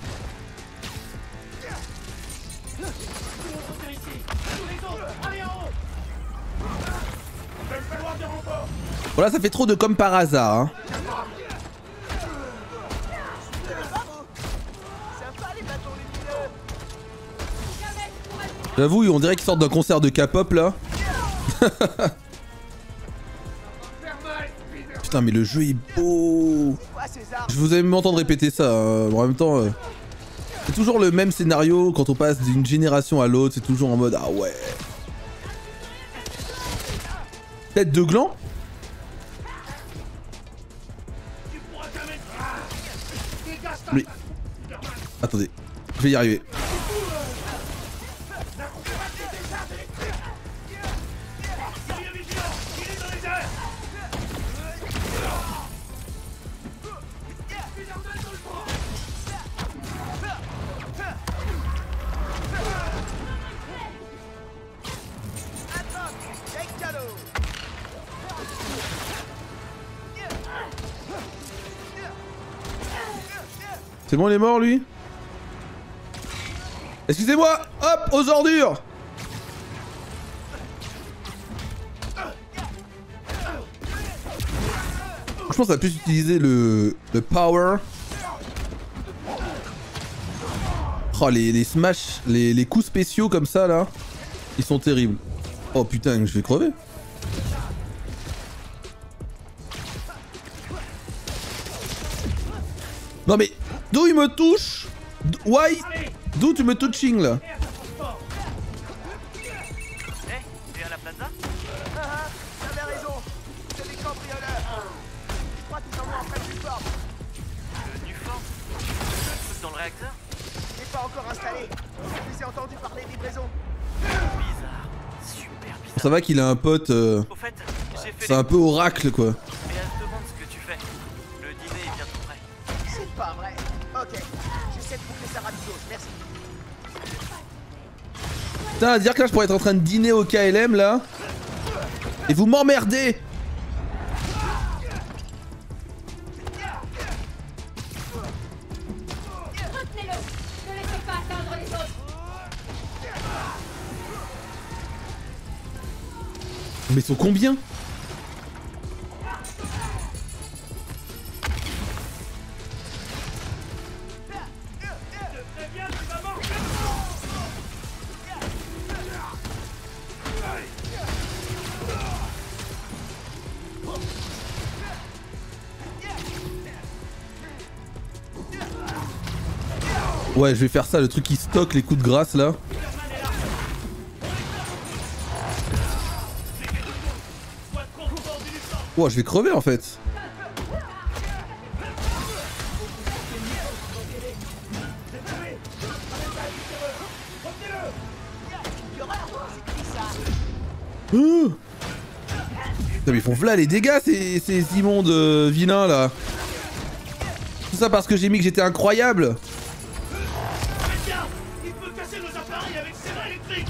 Voilà, ça fait trop de comme par hasard, hein. J'avoue, on dirait qu'ils sortent d'un concert de K-pop là. Putain, mais le jeu est beau. Je vous ai même entendu répéter ça. Hein. En même temps, euh, c'est toujours le même scénario quand on passe d'une génération à l'autre. C'est toujours en mode ah ouais. Tête de gland. Mais... Attendez, je vais y arriver. C'est bon, il est mort lui? Excusez-moi. Hop, aux ordures. Je pense qu'on va plus utiliser le, le power. Oh, les, les smash, les, les coups spéciaux comme ça là, ils sont terribles. Oh putain, je vais crever. Non mais, d'où il me touche? Why? D'où tu me touching là? Eh, t'es à la plaza? Ah ah, t'avais raison. C'est des cambrioleurs. Je crois qu'ils en ont après le Nuform. Le Nuform? Le truc dans le réacteur? Il n'est pas encore installé. Je les ai entendus parler de livraison. Bizarre. Super bizarre. Ça va qu'il a un pote. Euh... Au fait, j'ai fait c'est un peu oracle quoi. Mais elle se demande ce que tu fais. Le dîner est bientôt prêt. C'est pas vrai. Ok. J'essaie de boucler ça rapidos. Merci. Putain, à dire que là je pourrais être en train de dîner au K L M là. Et vous m'emmerdez. Retenez-le. Ne laissez pas atteindre les autres. Mais ils sont combien? Ouais, je vais faire ça, le truc qui stocke les coups de grâce là. Oh, je vais crever en fait. Oh. Putain, mais ils font v'là les dégâts ces, ces immondes euh, vilains là. Tout ça parce que j'ai mis que j'étais incroyable. Il peut casser nos appareils avec ses mains électriques.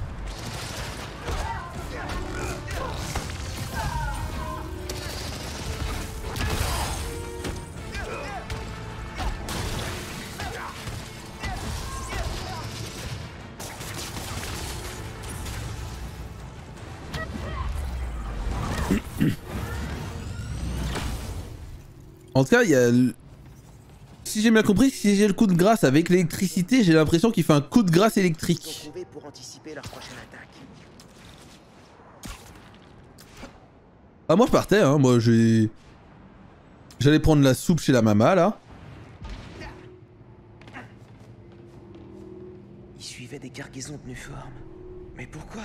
En tout cas, il y a... Le... Si j'ai bien compris, si j'ai le coup de grâce avec l'électricité, j'ai l'impression qu'il fait un coup de grâce électrique. Pour anticiper leur prochaine attaque. Ah, moi je partais, hein. Moi j'ai... J'allais prendre la soupe chez la mama là. Ils suivaient des cargaisons de Nuform. Mais pourquoi?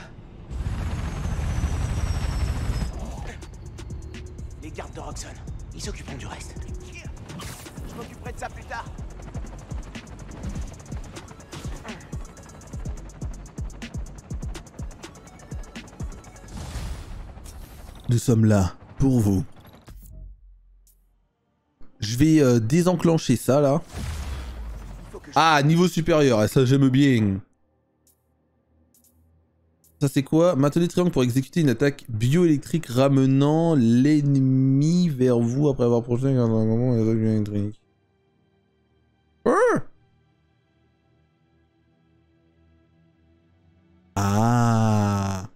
Les gardes de Roxxon, ils s'occuperont du reste. Je m'occuperai de ça plus tard. Nous sommes là pour vous. Je vais euh, désenclencher ça là. Il faut que Ah, niveau supérieur, et ça j'aime bien. Ça c'est quoi? Maintenez triangle pour exécuter une attaque bioélectrique ramenant l'ennemi vers vous après avoir projeté un moment une attaque bioélectrique. Ah.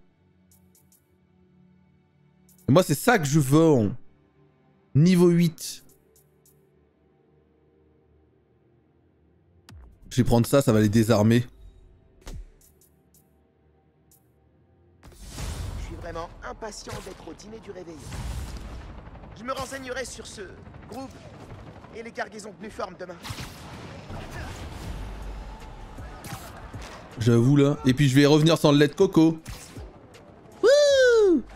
Et moi c'est ça que je veux. Niveau huit. Je vais prendre ça, ça va les désarmer. Je suis vraiment impatient d'être au dîner du réveillon. Je me renseignerai sur ce groupe et les cargaisons de Nuform demain. J'avoue là. Et puis je vais revenir sans le lait de coco. Wouh!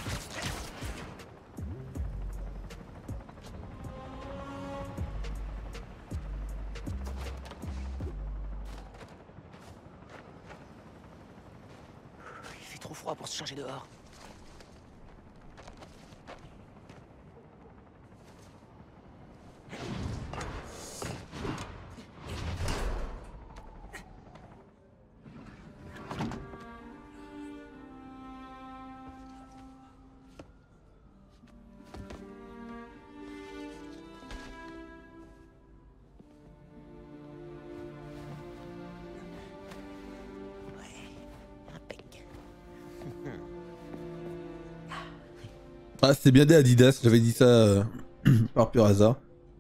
Il fait trop froid pour se changer dehors. Ah, c'était bien des Adidas, j'avais dit ça euh, par pur hasard.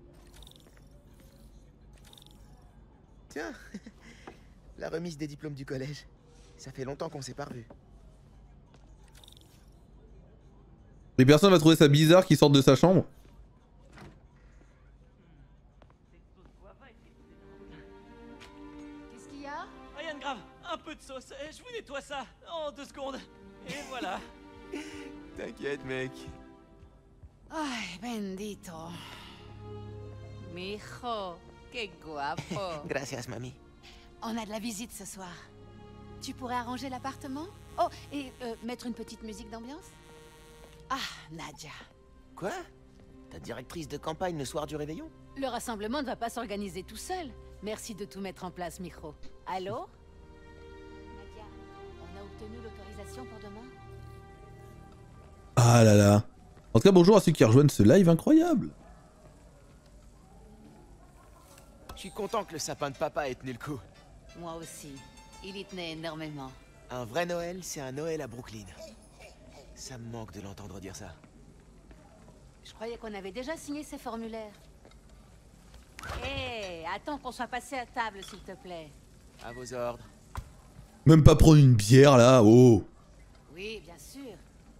Tiens, la remise des diplômes du collège. Ça fait longtemps qu'on s'est pas revus. Et personne va trouver ça bizarre qu'il sorte de sa chambre. Qu'est-ce qu'il y a? Rien de grave, un peu de sauce. Eh, je vous nettoie ça en deux secondes. Et voilà. T'inquiète, mec. Ay, bendito. Mijo, qué guapo. Gracias, mamie. On a de la visite ce soir. Tu pourrais arranger l'appartement? Oh, et euh, mettre une petite musique d'ambiance? Ah, Nadia. Quoi? Ta directrice de campagne le soir du réveillon? Le rassemblement ne va pas s'organiser tout seul. Merci de tout mettre en place, Mijo. Allô? Nadia, on a obtenu l'autorisation pour demain? Ah là là. En tout cas, bonjour à ceux qui rejoignent ce live incroyable. Je suis content que le sapin de papa ait tenu le coup. Moi aussi. Il y tenait énormément. Un vrai Noël, c'est un Noël à Brooklyn. Ça me manque de l'entendre dire ça. Je croyais qu'on avait déjà signé ces formulaires. Hé, attends qu'on soit passé à table, s'il te plaît. À vos ordres. Même pas prendre une bière là, oh. Oui, bien sûr.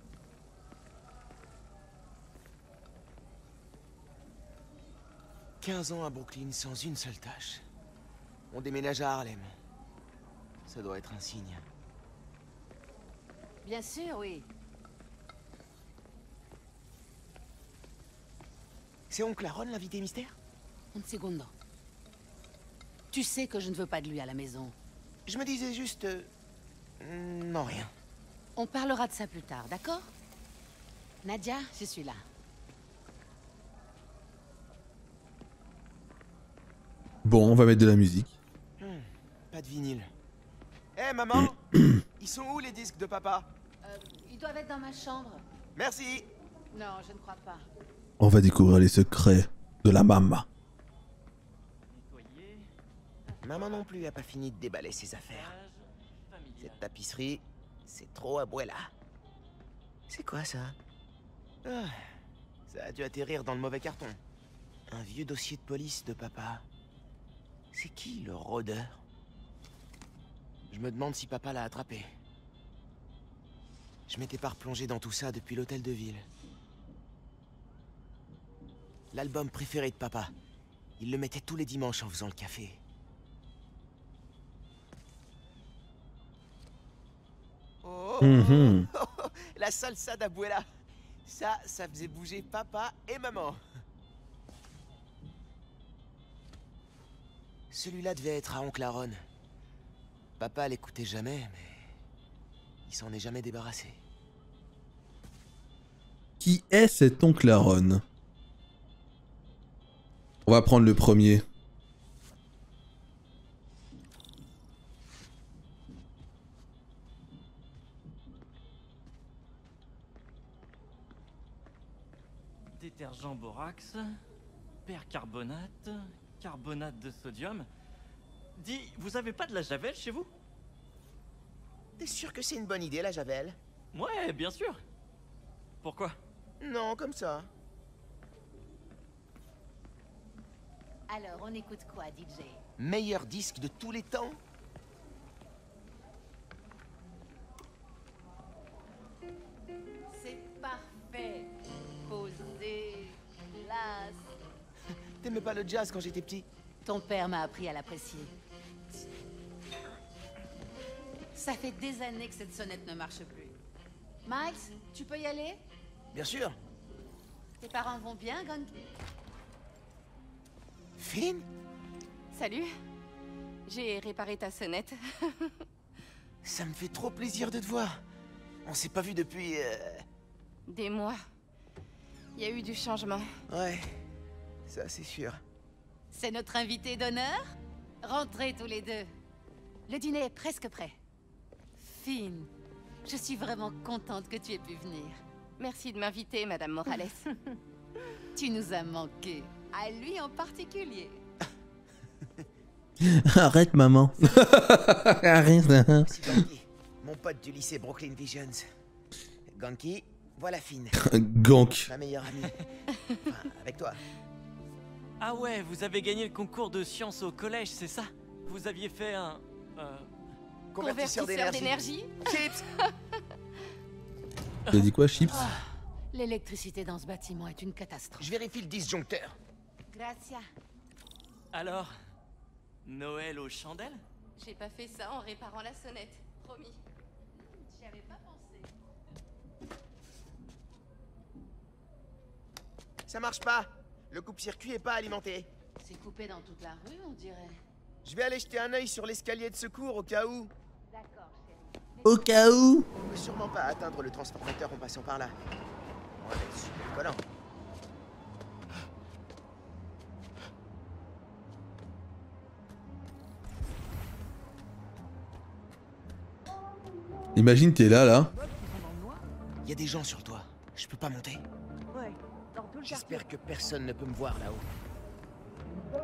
quinze ans à Brooklyn sans une seule tâche. On déménage à Harlem. Ça doit être un signe. Bien sûr, oui. C'est oncle Aaron, l'invité mystère? Un secondo. Tu sais que je ne veux pas de lui à la maison. Je me disais juste... euh, Non, rien. On parlera de ça plus tard, d'accord? Nadia, je suis là. Bon, on va mettre de la musique. Hmm, pas de vinyle. Hé, hey, maman. Ils sont où les disques de papa? Euh, ils doivent être dans ma chambre. Merci. Non, je ne crois pas. On va découvrir les secrets de la maman. Maman non plus a pas fini de déballer ses affaires. Cette tapisserie, c'est trop abuela. C'est quoi ça? Ah, ça a dû atterrir dans le mauvais carton. Un vieux dossier de police de papa. C'est qui le rôdeur? Je me demande si papa l'a attrapé. Je m'étais pas replongé dans tout ça depuis l'hôtel de ville. L'album préféré de papa. Il le mettait tous les dimanches en faisant le café. Oh, Mm-hmm. oh, oh, la salsa d'abuela. Ça, ça faisait bouger papa et maman. Celui-là devait être à oncle Aaron. Papa l'écoutait jamais, mais il s'en est jamais débarrassé. Qui est cet oncle Aaron? On va prendre le premier. en borax, percarbonate, carbonate de sodium. Dis, vous avez pas de la javel chez vous? T'es sûr que c'est une bonne idée, la javel? Ouais, bien sûr. Pourquoi? Non, comme ça. Alors, on écoute quoi, D J? Meilleur disque de tous les temps? C'est parfait. Posé, classe. T'aimais pas le jazz quand j'étais petit? Ton père m'a appris à l'apprécier. Ça fait des années que cette sonnette ne marche plus. Miles, tu peux y aller? Bien sûr. Tes parents vont bien, Ganke? Finn? Salut. J'ai réparé ta sonnette. Ça me fait trop plaisir de te voir. On s'est pas vu depuis... Euh... Des mois. Il y a eu du changement. Ouais, ça c'est sûr. C'est notre invité d'honneur? Rentrez tous les deux. Le dîner est presque prêt. Finn, je suis vraiment contente que tu aies pu venir. Merci de m'inviter, Madame Morales. Tu nous as manqué. À lui en particulier. Arrête, maman. Arrête. Merci, Ganke, mon pote du lycée Brooklyn Visions. Ganke, voilà Finn. Gank. Ma meilleure amie. Enfin, avec toi. Ah ouais, vous avez gagné le concours de sciences au collège, c'est ça? Vous aviez fait un... Euh... Convertisseur d'énergie. Chips. T'as dit quoi, Chips? Oh, l'électricité dans ce bâtiment est une catastrophe. Je vérifie le disjoncteur. Gracias. Alors, Noël aux chandelles? J'ai pas fait ça en réparant la sonnette, promis. J'y avais pas pensé. Ça marche pas. Le coupe-circuit est pas alimenté. C'est coupé dans toute la rue, on dirait. Je vais aller jeter un œil sur l'escalier de secours au cas où. D'accord, chérie. Au cas où. On peut sûrement pas atteindre le transformateur en passant par là. On va être super collant. Imagine, t'es là, là. Il y a des gens sur le toit. Je peux pas monter. Ouais, dans tout le J'espère que personne ne peut me voir là-haut.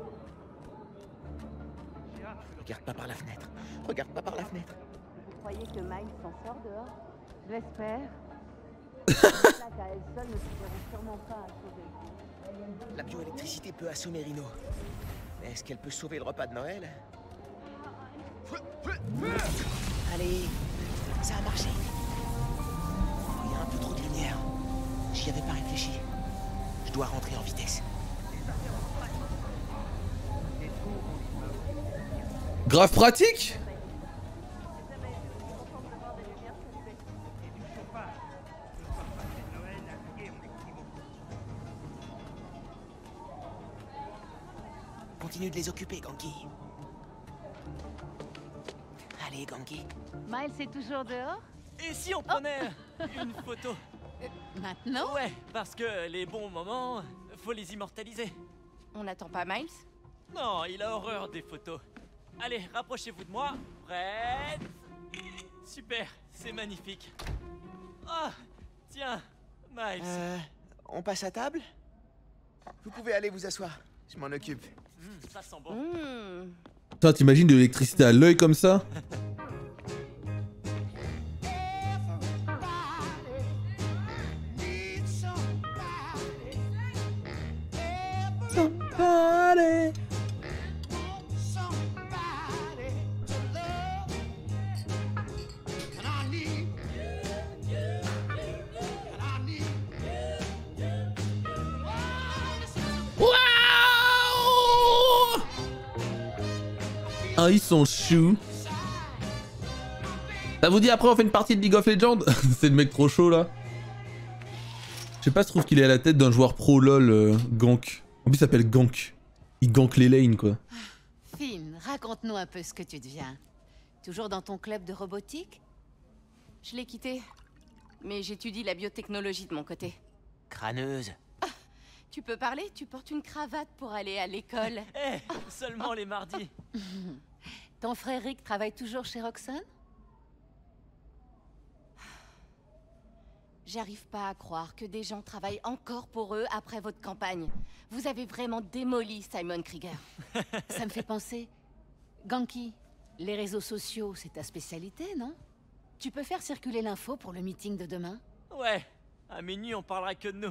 Regarde pas par la fenêtre. Regarde pas par la fenêtre. Vous croyez que Miles s'en sort dehors? Je l'espère. La plaque à elle seule ne suffira sûrement pas à sauver. La bioélectricité peut assommer Rhino. Mais est-ce qu'elle peut sauver le repas de Noël? Allez, ça a marché. Oh, il y a un peu trop de lumière. J'y avais pas réfléchi. Je dois rentrer en vitesse. Grave pratique. Continue de les occuper, Ganke. Allez, Ganke. Miles est toujours dehors? Et si on prenait une photo? Maintenant? Ouais, parce que les bons moments, faut les immortaliser. On n'attend pas Miles? Non, il a horreur des photos. Allez, rapprochez-vous de moi. Prête? Super, c'est magnifique. Ah, tiens, Miles. Euh, on passe à table? Vous pouvez aller vous asseoir. Je m'en occupe. Mmh, ça sent bon. Mmh. Putain, t'imagines de l'électricité à l'œil comme ça? Somebody. Ah, ils sont choux. Ça vous dit après on fait une partie de League of Legends? C'est le mec trop chaud là. Je sais pas, je trouve qu'il est à la tête d'un joueur pro LOL, euh, Gank. En plus il s'appelle Gank. Il gank les lanes quoi. Finn, raconte-nous un peu ce que tu deviens. Toujours dans ton club de robotique? Je l'ai quitté. Mais j'étudie la biotechnologie de mon côté. Crâneuse. Ah, tu peux parler? Tu portes une cravate pour aller à l'école. Eh, hey, seulement les mardis. Ton frère Rick travaille toujours chez Roxxon? J'arrive pas à croire que des gens travaillent encore pour eux après votre campagne. Vous avez vraiment démoli Simon Krieger. Ça me fait penser... Ganki, les réseaux sociaux, c'est ta spécialité, non? Tu peux faire circuler l'info pour le meeting de demain? Ouais, à minuit on parlera que de nous.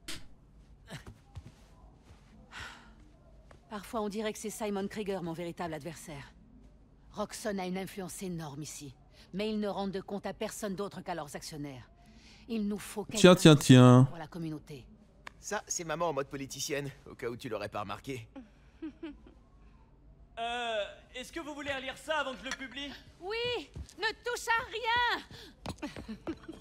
Parfois on dirait que c'est Simon Krieger mon véritable adversaire. Roxxon a une influence énorme ici, mais ils ne rendent de compte à personne d'autre qu'à leurs actionnaires. Il nous faut quelque Tiens, tiens, tiens. pour la communauté. Ça, c'est maman en mode politicienne, au cas où tu l'aurais pas remarqué. Euh... Est-ce que vous voulez relire ça avant que je le publie? Oui! Ne touche à rien!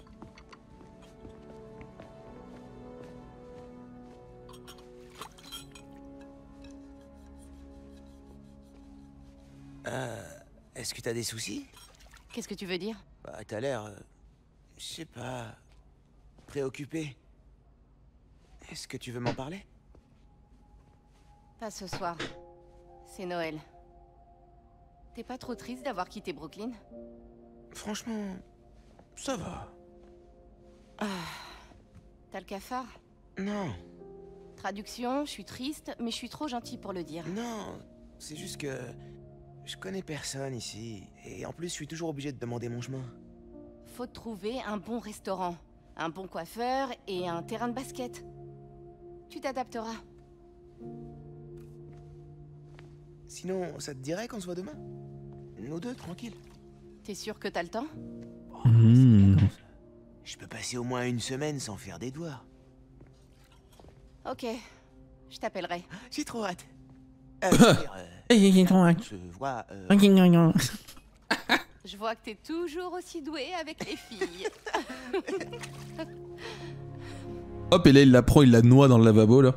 Euh... Est-ce que t'as des soucis? Qu'est-ce que tu veux dire? Bah, t'as l'air... Euh, je sais pas... préoccupé. Est-ce que tu veux m'en parler? Pas ce soir. C'est Noël. T'es pas trop triste d'avoir quitté Brooklyn? Franchement... ça va. Ah... T'as le cafard? Non. Traduction, je suis triste, mais je suis trop gentil pour le dire. Non, c'est juste que... je connais personne ici. Et en plus, je suis toujours obligé de demander mon chemin. Faut trouver un bon restaurant, un bon coiffeur et un terrain de basket. Tu t'adapteras. Sinon, ça te dirait qu'on se voit demain? Nous deux, tranquille. T'es sûr que t'as le temps? Mmh. Je peux passer au moins une semaine sans faire des doigts. Ok, je t'appellerai. J'ai trop hâte. Euh, dire, euh, je vois... Euh... Je vois que t'es toujours aussi doué avec les filles. Hop, et là il la prend, il la noie dans le lavabo là.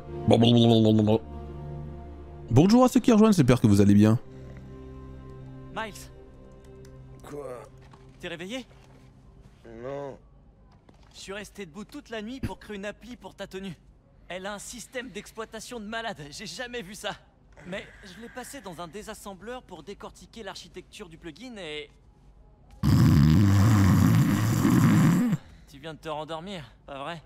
Bonjour à ceux qui rejoignent, j'espère que vous allez bien. Miles. Quoi? T'es réveillé? Non. Je suis resté debout toute la nuit pour créer une appli pour ta tenue. Elle a un système d'exploitation de malade, j'ai jamais vu ça. Mais je l'ai passé dans un désassembleur pour décortiquer l'architecture du plugin et... Tu viens de te rendormir, pas vrai?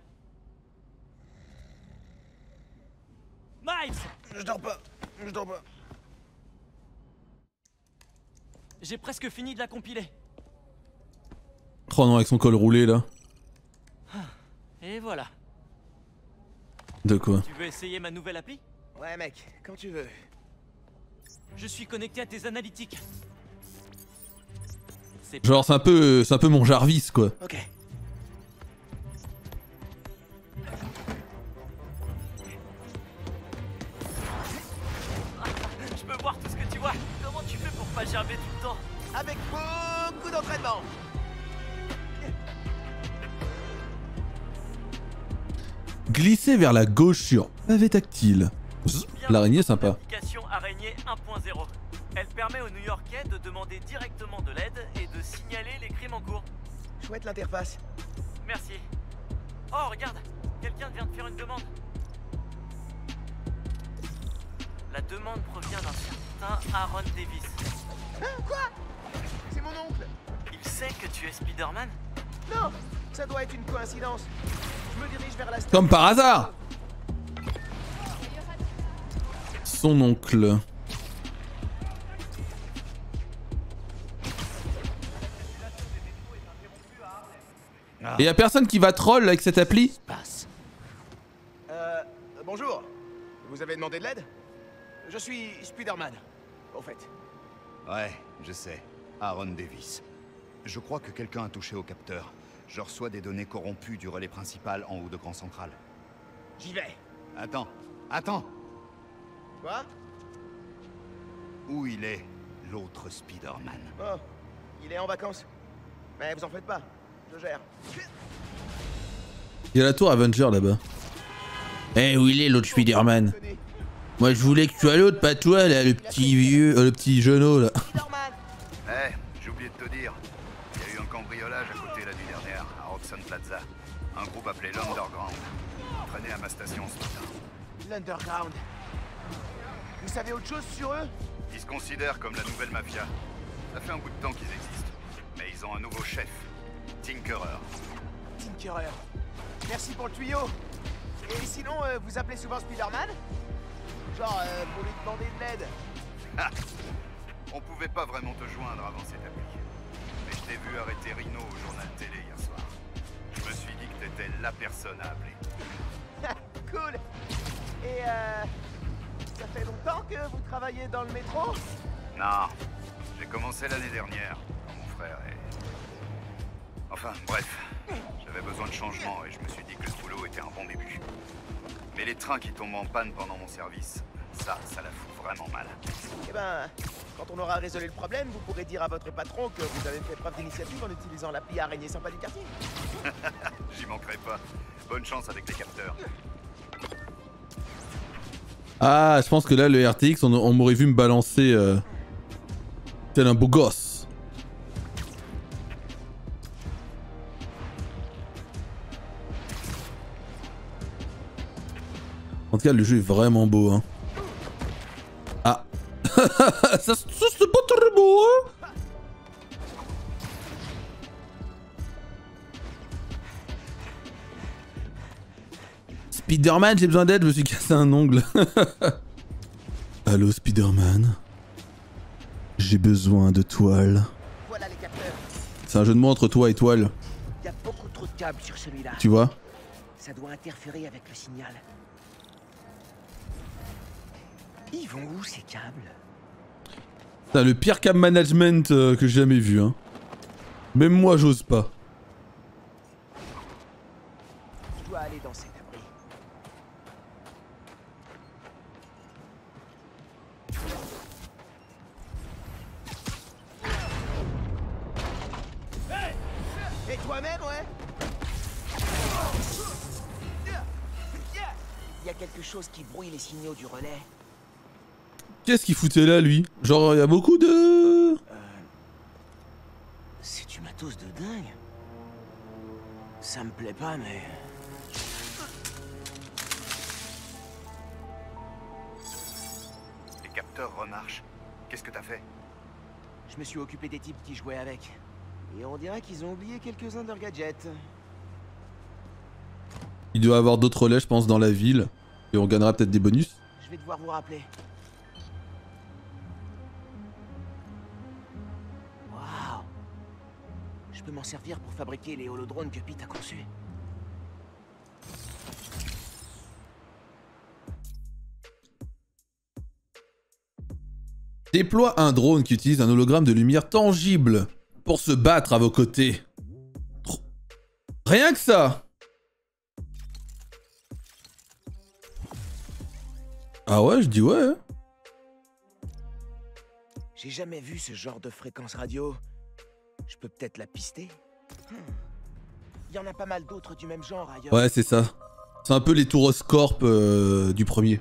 Miles! Je dors pas, je dors pas. J'ai presque fini de la compiler. Oh non, avec son col roulé là. Et voilà. De quoi? Tu veux essayer ma nouvelle appli? Ouais mec, quand tu veux. Je suis connecté à tes analytiques. Genre c'est un peu c'est un peu mon Jarvis quoi. Ok. Je peux voir tout ce que tu vois. Comment tu fais pour pas gerber tout le temps? Avec beaucoup d'entraînement. Glisser vers la gauche sur pavé tactile. L'araignée sympa. L'application Araignée un point zéro. Elle permet aux New-Yorkais de demander directement de l'aide et de signaler les crimes en cours. Chouette l'interface. Merci. Oh, regarde, quelqu'un vient de faire une demande. La demande provient d'un certain Aaron Davis. Hein, quoi? C'est mon oncle. Il sait que tu es Spider-Man? Non, ça doit être une coïncidence. Je me dirige vers la station. Comme par hasard. Son oncle. Et y'a personne qui va troll avec cette appli? Euh, bonjour. Vous avez demandé de l'aide? Je suis Spider-Man, au fait. Ouais, je sais. Aaron Davis. Je crois que quelqu'un a touché au capteur. Je reçois des données corrompues du relais principal en haut de Grand Central. J'y vais. Attends, attends. Quoi? Où il est, l'autre Spider-Man? Oh, il est en vacances. Mais vous en faites pas, je gère. Il y a la tour Avenger là-bas. Eh, où il est l'autre Spider-Man? Moi je voulais que tu sois l'autre, pas toi là, le petit vieux, euh, le petit genou là. Eh, j'ai oublié de te dire. Il y a eu un cambriolage à côté la nuit dernière, à Roxxon Plaza. Un groupe appelé l'Underground. Traînait à ma station ce matin. L'Underground. Vous savez autre chose sur eux? Ils se considèrent comme la nouvelle mafia. Ça fait un bout de temps qu'ils existent. Mais ils ont un nouveau chef, Tinkerer. Tinkerer. Merci pour le tuyau. Et sinon, euh, vous appelez souvent Spider-Man? Genre, euh, pour lui demander de l'aide. Ah. On pouvait pas vraiment te joindre avant cette appli. Mais je t'ai vu arrêter Rhino au journal télé hier soir. Je me suis dit que t'étais la personne à appeler. Cool. Et euh... ça fait longtemps que vous travaillez dans le métro? Non. J'ai commencé l'année dernière, quand mon frère est... Enfin, bref. J'avais besoin de changement et je me suis dit que le boulot était un bon début. Mais les trains qui tombent en panne pendant mon service, ça, ça la fout vraiment mal. Eh ben, quand on aura résolu le problème, vous pourrez dire à votre patron que vous avez fait preuve d'initiative en utilisant l'appli araignée sympa du quartier. J'y manquerai pas. Bonne chance avec les capteurs. Ah, je pense que là, le R T X, on, on m'aurait vu me balancer euh, tel un beau gosse. En tout cas, le jeu est vraiment beau, hein. Ah. ça, ça c'est pas très beau, hein. Spider-Man, j'ai besoin d'aide, je me suis cassé un ongle. Allô, Spider-Man. J'ai besoin de toile. Voilà les capteurs. C'est un jeu de mots entre toi et toile. Il y a beaucoup trop de câbles sur celui-là. Tu vois? Ça doit interférer avec le signal. Ils vont où ces câbles? C'est le pire cam management euh, que j'ai jamais vu, hein. Même moi, j'ose pas. Je dois aller dans cet abri. Hey! Et toi-même, ouais? Il y a quelque chose qui brouille les signaux du relais. Qu'est-ce qu'il foutait là, lui? Genre, il y a beaucoup de... Euh... C'est du matos de dingue. Ça me plaît pas, mais... Les capteurs remarchent. Qu'est-ce que t'as fait? Je me suis occupé des types qui jouaient avec. Et on dirait qu'ils ont oublié quelques-uns de leurs gadgets. Il doit y avoir d'autres relais, je pense, dans la ville. Et on gagnera peut-être des bonus. Je vais devoir vous rappeler. Waouh! Je peux m'en servir pour fabriquer les holodrones que Pete a conçus. Déploie un drone qui utilise un hologramme de lumière tangible pour se battre à vos côtés. Rien que ça! Ah ouais, je dis ouais. J'ai jamais vu ce genre de fréquence radio. Je peux peut-être la pister. Hmm. Il y en a pas mal d'autres du même genre ailleurs. Ouais, c'est ça. C'est un peu les Touroscorp euh, du premier.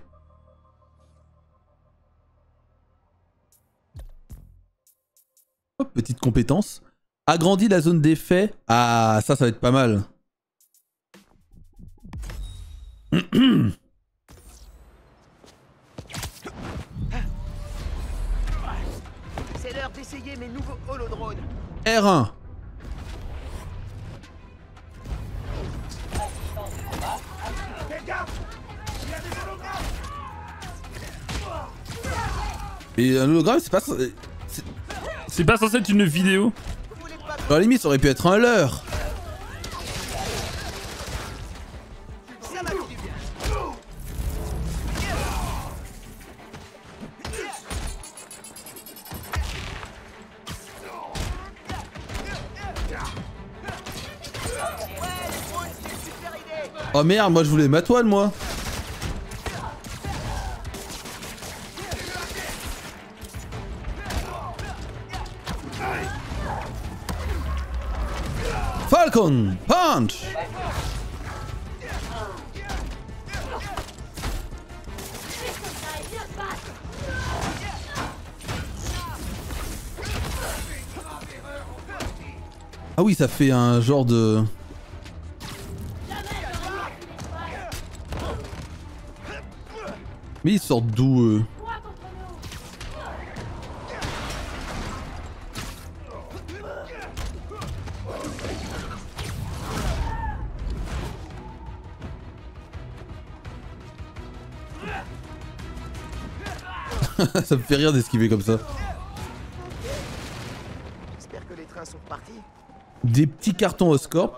Hop, petite compétence. Agrandis la zone d'effet. Ah, ça, ça va être pas mal. C'est l'heure d'essayer mes nouveaux holodrones. R un. Et un hologramme, c'est pas... C'est pas censé être une vidéo. À la limite, ça aurait pu être un leurre. Oh merde, moi je voulais ma toile, moi. Falcon Punch. Ah oui, ça fait un genre de... Mais ils sortent d'où eux? Ça me fait rire d'esquiver comme ça. J'espère que les trains sont repartis. Des petits cartons Oscorp.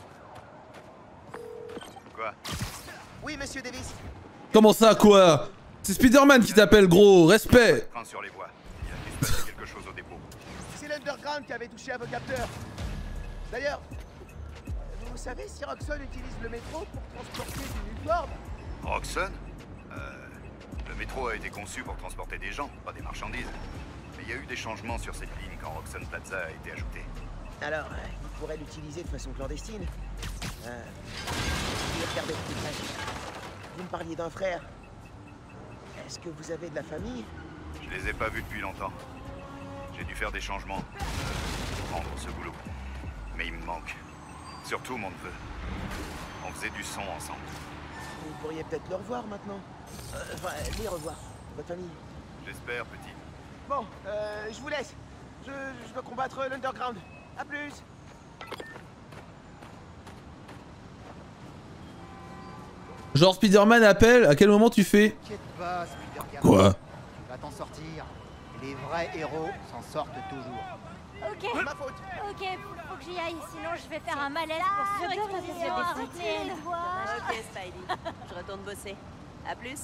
Quoi? Oui, monsieur Davis. Comment ça, quoi? C'est Spider-Man qui t'appelle, gros. Respect. Train sur les voies. Il a dû se passer quelque chose au dépôt. C'est l'Underground qui avait touché à vos capteurs. D'ailleurs, vous savez si Roxxon utilise le métro pour transporter du Newport? Roxxon? Euh... Le métro a été conçu pour transporter des gens, pas des marchandises. Mais il y a eu des changements sur cette ligne quand Roxxon Plaza a été ajouté. Alors, euh, il pourrait l'utiliser de façon clandestine. Euh... Regardez le plus près. Vous me parliez d'un frère. Est-ce que vous avez de la famille? Je les ai pas vus depuis longtemps. J'ai dû faire des changements. Euh, prendre ce boulot. Mais il me manque. Surtout mon neveu. On faisait du son ensemble. Vous pourriez peut-être le revoir maintenant. Euh, enfin, les revoir. Votre famille. J'espère, petit. Bon, euh, je vous laisse. Je, je dois combattre l'Underground. À plus. Genre Spider-Man appelle, à quel moment tu fais? T'inquiète pas, Spider-Man. Quoi? Tu vas t'en sortir. Les vrais héros s'en sortent toujours. Ok. Ma faute. Ok, faut que j'y aille, sinon je vais faire un malaise pour surexposition à Brooklyn. Ok, Spidey. Je retourne bosser. À plus.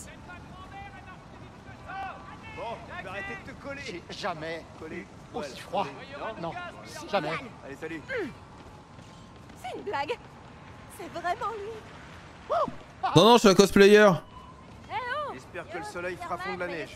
Bon, tu vas arrêter de te coller. J'ai jamais collé aussi froid. Non, jamais. Allez, salut. C'est une blague. C'est vraiment lui. Non, non, je suis un cosplayer. J'espère que le soleil fera fondre la neige.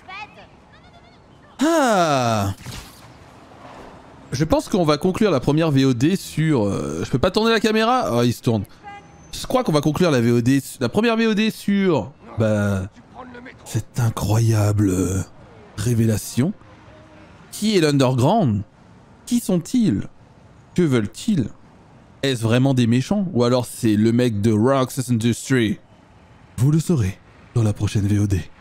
Ah. Je pense qu'on va conclure la première V O D sur... Euh, je peux pas tourner la caméra? Oh, il se tourne. Je crois qu'on va conclure la V O D... La première V O D sur... Bah... Cette incroyable... euh, révélation. Qui est l'Underground? Qui sont-ils? Que veulent-ils? Est-ce vraiment des méchants? Ou alors c'est le mec de Roxxon Industries? Vous le saurez dans la prochaine V O D.